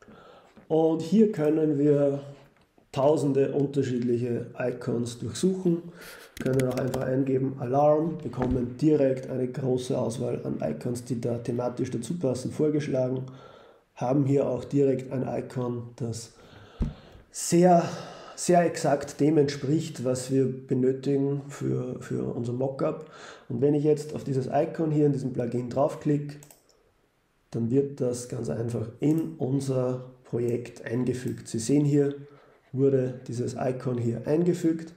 Und hier können wir tausende unterschiedliche Icons durchsuchen, können auch einfach eingeben Alarm, bekommen direkt eine große Auswahl an Icons, die da thematisch dazu passen, vorgeschlagen, haben hier auch direkt ein Icon, das sehr, sehr exakt dem entspricht, was wir benötigen für, für unser Mockup. Und wenn ich jetzt auf dieses Icon hier in diesem Plugin draufklicke, dann wird das ganz einfach in unser Projekt eingefügt. Sie sehen hier, wurde dieses Icon hier eingefügt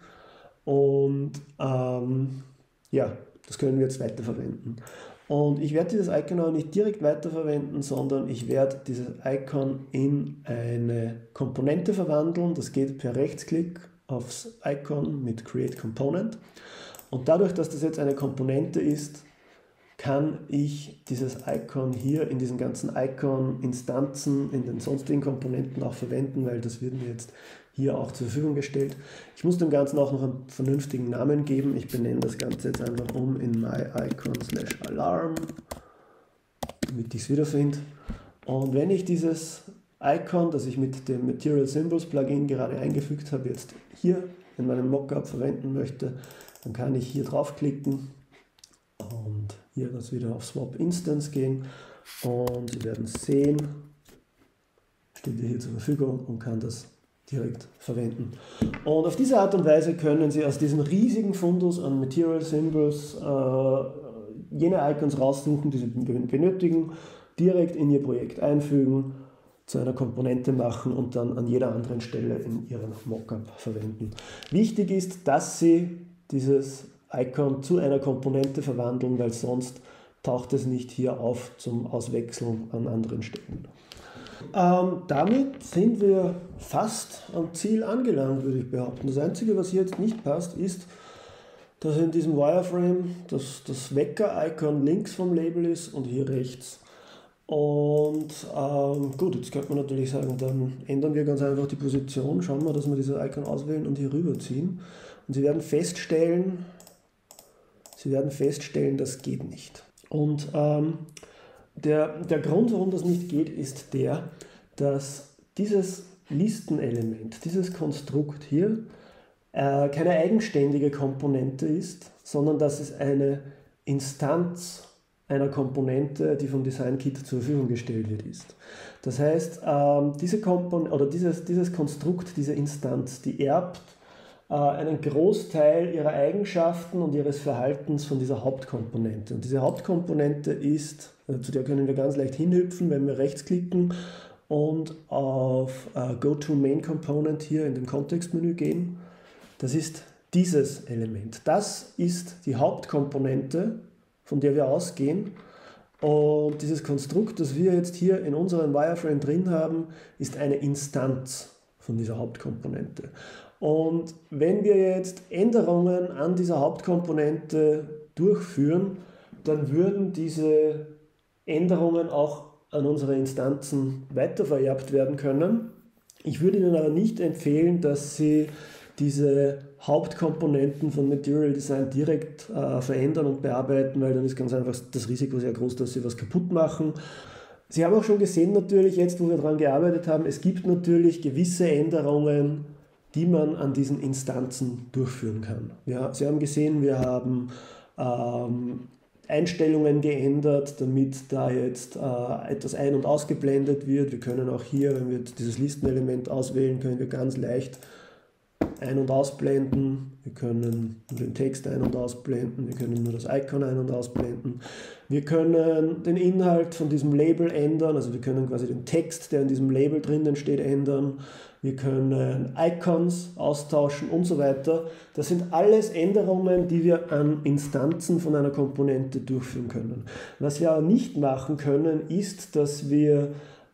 und ähm, ja, das können wir jetzt weiterverwenden. Und ich werde dieses Icon auch nicht direkt weiterverwenden, sondern ich werde dieses Icon in eine Komponente verwandeln. Das geht per Rechtsklick aufs Icon mit Create Component. Und dadurch, dass das jetzt eine Komponente ist, kann ich dieses Icon hier in diesen ganzen Icon-Instanzen, in den sonstigen Komponenten auch verwenden, weil das wird mir jetzt hier auch zur Verfügung gestellt. Ich muss dem Ganzen auch noch einen vernünftigen Namen geben. Ich benenne das Ganze jetzt einfach um in myicon slash alarm, damit ich es wiederfinde. Und wenn ich dieses Icon, das ich mit dem Material Symbols Plugin gerade eingefügt habe, jetzt hier in meinem Mockup verwenden möchte, dann kann ich hier draufklicken und hier das wieder auf Swap Instance gehen und Sie werden sehen, steht hier zur Verfügung und kann das direkt verwenden. Und auf diese Art und Weise können Sie aus diesem riesigen Fundus an Material Symbols äh, jene Icons raussuchen, die Sie benötigen, direkt in Ihr Projekt einfügen, zu einer Komponente machen und dann an jeder anderen Stelle in Ihrem Mockup verwenden. Wichtig ist, dass Sie dieses Icon zu einer Komponente verwandeln, weil sonst taucht es nicht hier auf zum Auswechseln an anderen Stellen. Ähm, damit sind wir fast am Ziel angelangt, würde ich behaupten. Das Einzige, was hier jetzt nicht passt, ist, dass in diesem Wireframe das, das Wecker-Icon links vom Label ist und hier rechts. Und ähm, gut, jetzt könnte man natürlich sagen, dann ändern wir ganz einfach die Position. Schauen wir, dass wir dieses Icon auswählen und hier rüberziehen. Und Sie werden feststellen, Sie werden feststellen, das geht nicht. Und ähm, der, der Grund, warum das nicht geht, ist der, dass dieses Listenelement, dieses Konstrukt hier, äh, keine eigenständige Komponente ist, sondern dass es eine Instanz einer Komponente, die vom Design Kit zur Verfügung gestellt wird, ist. Das heißt, ähm, diese Kompon oder dieses, dieses Konstrukt, diese Instanz, die erbt äh, einen Großteil ihrer Eigenschaften und ihres Verhaltens von dieser Hauptkomponente. Und diese Hauptkomponente ist, also zu der können wir ganz leicht hinhüpfen, wenn wir rechtsklicken und auf äh, Go to Main Component hier in dem Kontextmenü gehen. Das ist dieses Element. Das ist die Hauptkomponente, von der wir ausgehen. Und dieses Konstrukt, das wir jetzt hier in unserem Wireframe drin haben, ist eine Instanz von dieser Hauptkomponente. Und wenn wir jetzt Änderungen an dieser Hauptkomponente durchführen, dann würden diese Änderungen auch an unsere Instanzen weitervererbt werden können. Ich würde Ihnen aber nicht empfehlen, dass Sie diese Hauptkomponenten von Material Design direkt äh, verändern und bearbeiten, weil dann ist ganz einfach das Risiko sehr groß, dass sie was kaputt machen. Sie haben auch schon gesehen natürlich, jetzt wo wir daran gearbeitet haben, es gibt natürlich gewisse Änderungen, die man an diesen Instanzen durchführen kann. Ja, Sie haben gesehen, wir haben ähm, Einstellungen geändert, damit da jetzt äh, etwas ein- und ausgeblendet wird. Wir können auch hier, wenn wir dieses Listenelement auswählen, können wir ganz leicht ein- und ausblenden, wir können nur den Text ein- und ausblenden, wir können nur das Icon ein- und ausblenden, wir können den Inhalt von diesem Label ändern, also wir können quasi den Text, der in diesem Label drinnen steht, ändern, wir können Icons austauschen und so weiter. Das sind alles Änderungen, die wir an Instanzen von einer Komponente durchführen können. Was wir aber nicht machen können, ist, dass wir,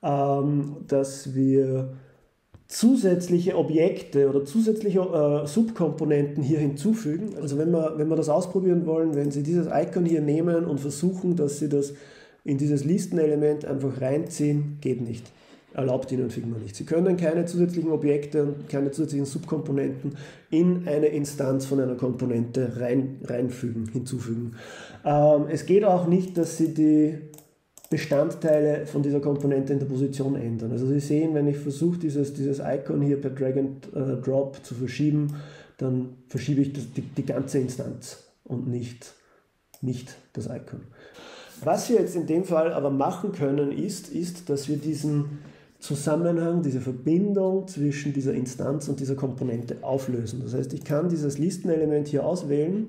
ähm, dass wir zusätzliche Objekte oder zusätzliche äh, Subkomponenten hier hinzufügen. Also wenn wir, wenn wir das ausprobieren wollen, wenn Sie dieses Icon hier nehmen und versuchen, dass Sie das in dieses Listenelement einfach reinziehen, geht nicht. Erlaubt Ihnen Figma nicht. Sie können keine zusätzlichen Objekte und keine zusätzlichen Subkomponenten in eine Instanz von einer Komponente rein, reinfügen, hinzufügen. Ähm, es geht auch nicht, dass Sie die Bestandteile von dieser Komponente in der Position ändern. Also Sie sehen, wenn ich versuche, dieses, dieses Icon hier per Drag and äh, Drop zu verschieben, dann verschiebe ich das, die, die ganze Instanz und nicht, nicht das Icon. Was wir jetzt in dem Fall aber machen können, ist, ist, dass wir diesen Zusammenhang, diese Verbindung zwischen dieser Instanz und dieser Komponente auflösen. Das heißt, ich kann dieses Listenelement hier auswählen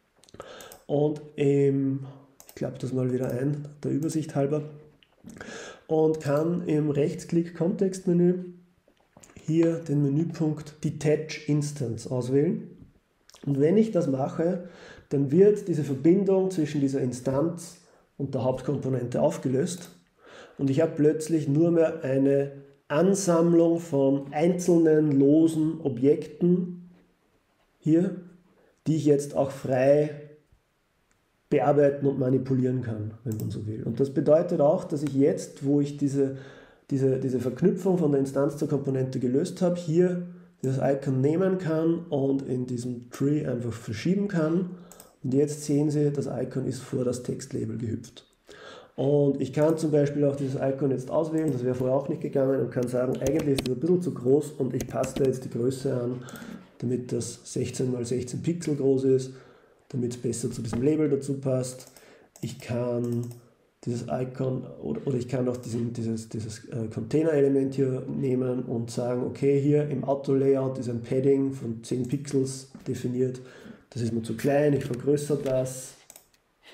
und im Ich klappe das mal wieder ein, der Übersicht halber, und kann im Rechtsklick-Kontextmenü hier den Menüpunkt Detach Instance auswählen. Und wenn ich das mache, dann wird diese Verbindung zwischen dieser Instanz und der Hauptkomponente aufgelöst und ich habe plötzlich nur mehr eine Ansammlung von einzelnen losen Objekten hier, die ich jetzt auch frei bearbeiten und manipulieren kann, wenn man so will. Und das bedeutet auch, dass ich jetzt, wo ich diese, diese, diese Verknüpfung von der Instanz zur Komponente gelöst habe, hier dieses Icon nehmen kann und in diesem Tree einfach verschieben kann. Und jetzt sehen Sie, das Icon ist vor das Textlabel gehüpft. Und ich kann zum Beispiel auch dieses Icon jetzt auswählen, das wäre vorher auch nicht gegangen, und kann sagen, eigentlich ist das ein bisschen zu groß und ich passe da jetzt die Größe an, damit das sechzehn mal sechzehn Pixel groß ist, damit es besser zu diesem Label dazu passt. Ich kann dieses Icon oder, oder ich kann auch diesen, dieses, dieses äh, Container-Element hier nehmen und sagen, okay, hier im Auto-Layout ist ein Padding von zehn Pixels definiert. Das ist mir zu klein, ich vergrößere das.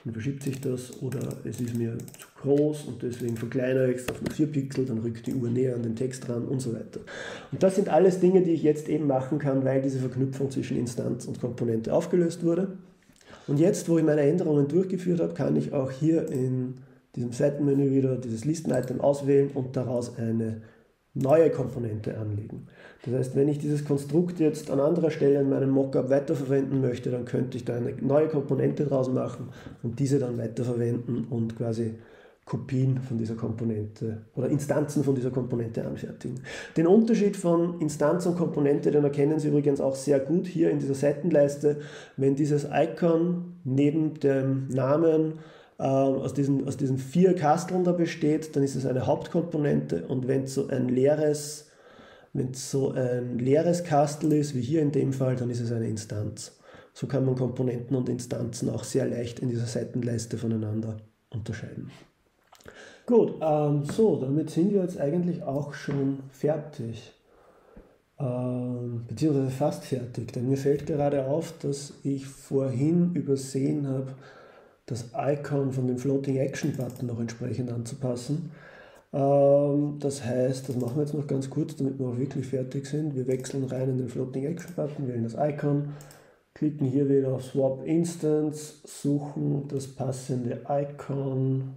dann verschiebt sich das, oder es ist mir zu groß und deswegen verkleinere ich es auf nur vier Pixel, dann rückt die Uhr näher an den Text ran und so weiter. Und das sind alles Dinge, die ich jetzt eben machen kann, weil diese Verknüpfung zwischen Instanz und Komponente aufgelöst wurde. Und jetzt, wo ich meine Änderungen durchgeführt habe, kann ich auch hier in diesem Seitenmenü wieder dieses Listen-Item auswählen und daraus eine neue Komponente anlegen. Das heißt, wenn ich dieses Konstrukt jetzt an anderer Stelle in meinem Mockup weiterverwenden möchte, dann könnte ich da eine neue Komponente draus machen und diese dann weiterverwenden und quasi Kopien von dieser Komponente oder Instanzen von dieser Komponente anfertigen. Den Unterschied von Instanz und Komponente, den erkennen Sie übrigens auch sehr gut hier in dieser Seitenleiste. Wenn dieses Icon neben dem Namen äh, aus, diesen, aus diesen vier Kasteln da besteht, dann ist es eine Hauptkomponente, und wenn es so ein leeres, wenn es so ein leeres Kastel ist, wie hier in dem Fall, dann ist es eine Instanz. So kann man Komponenten und Instanzen auch sehr leicht in dieser Seitenleiste voneinander unterscheiden. Gut, ähm, so, damit sind wir jetzt eigentlich auch schon fertig, ähm, beziehungsweise fast fertig, denn mir fällt gerade auf, dass ich vorhin übersehen habe, das Icon von dem Floating Action Button noch entsprechend anzupassen. Ähm, das heißt, das machen wir jetzt noch ganz kurz, damit wir auch wirklich fertig sind. Wir wechseln rein in den Floating Action Button, wählen das Icon, klicken hier wieder auf Swap Instance, suchen das passende Icon.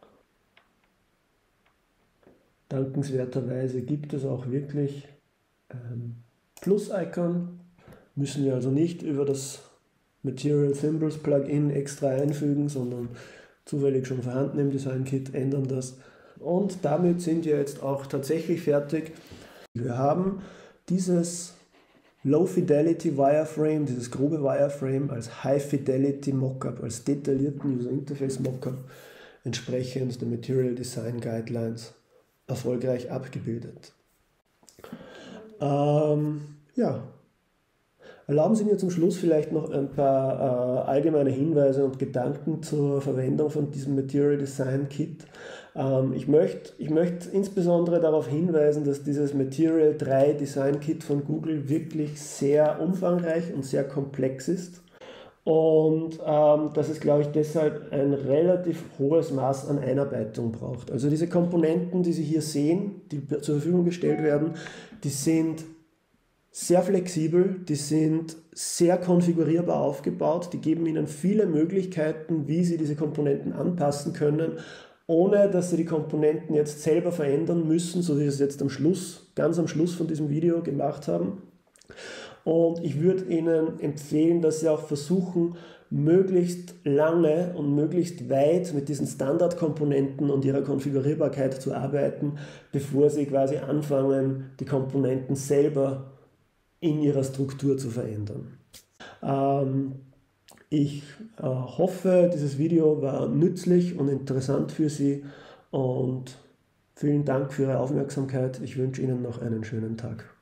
Dankenswerterweise gibt es auch wirklich ein Plus-Icon, müssen wir also nicht über das Material Symbols Plugin extra einfügen, sondern zufällig schon vorhanden im Design Kit, ändern das. Und damit sind wir jetzt auch tatsächlich fertig. Wir haben dieses Low Fidelity Wireframe, dieses grobe Wireframe als High Fidelity Mockup, als detaillierten User Interface Mockup entsprechend der Material Design Guidelines erfolgreich abgebildet. Ähm, ja, erlauben Sie mir zum Schluss vielleicht noch ein paar äh, allgemeine Hinweise und Gedanken zur Verwendung von diesem Material Design Kit. Ähm, ich möchte ich möcht insbesondere darauf hinweisen, dass dieses Material drei Design Kit von Google wirklich sehr umfangreich und sehr komplex ist. Und ähm, dass es, glaube ich, deshalb ein relativ hohes Maß an Einarbeitung braucht. Also diese Komponenten, die Sie hier sehen, die zur Verfügung gestellt werden, die sind sehr flexibel, die sind sehr konfigurierbar aufgebaut, die geben Ihnen viele Möglichkeiten, wie Sie diese Komponenten anpassen können, ohne dass Sie die Komponenten jetzt selber verändern müssen, so wie wir es jetzt am Schluss, ganz am Schluss von diesem Video gemacht haben. Und ich würde Ihnen empfehlen, dass Sie auch versuchen, möglichst lange und möglichst weit mit diesen Standardkomponenten und ihrer Konfigurierbarkeit zu arbeiten, bevor Sie quasi anfangen, die Komponenten selber in ihrer Struktur zu verändern. Ähm, ich äh, hoffe, dieses Video war nützlich und interessant für Sie, und vielen Dank für Ihre Aufmerksamkeit. Ich wünsche Ihnen noch einen schönen Tag.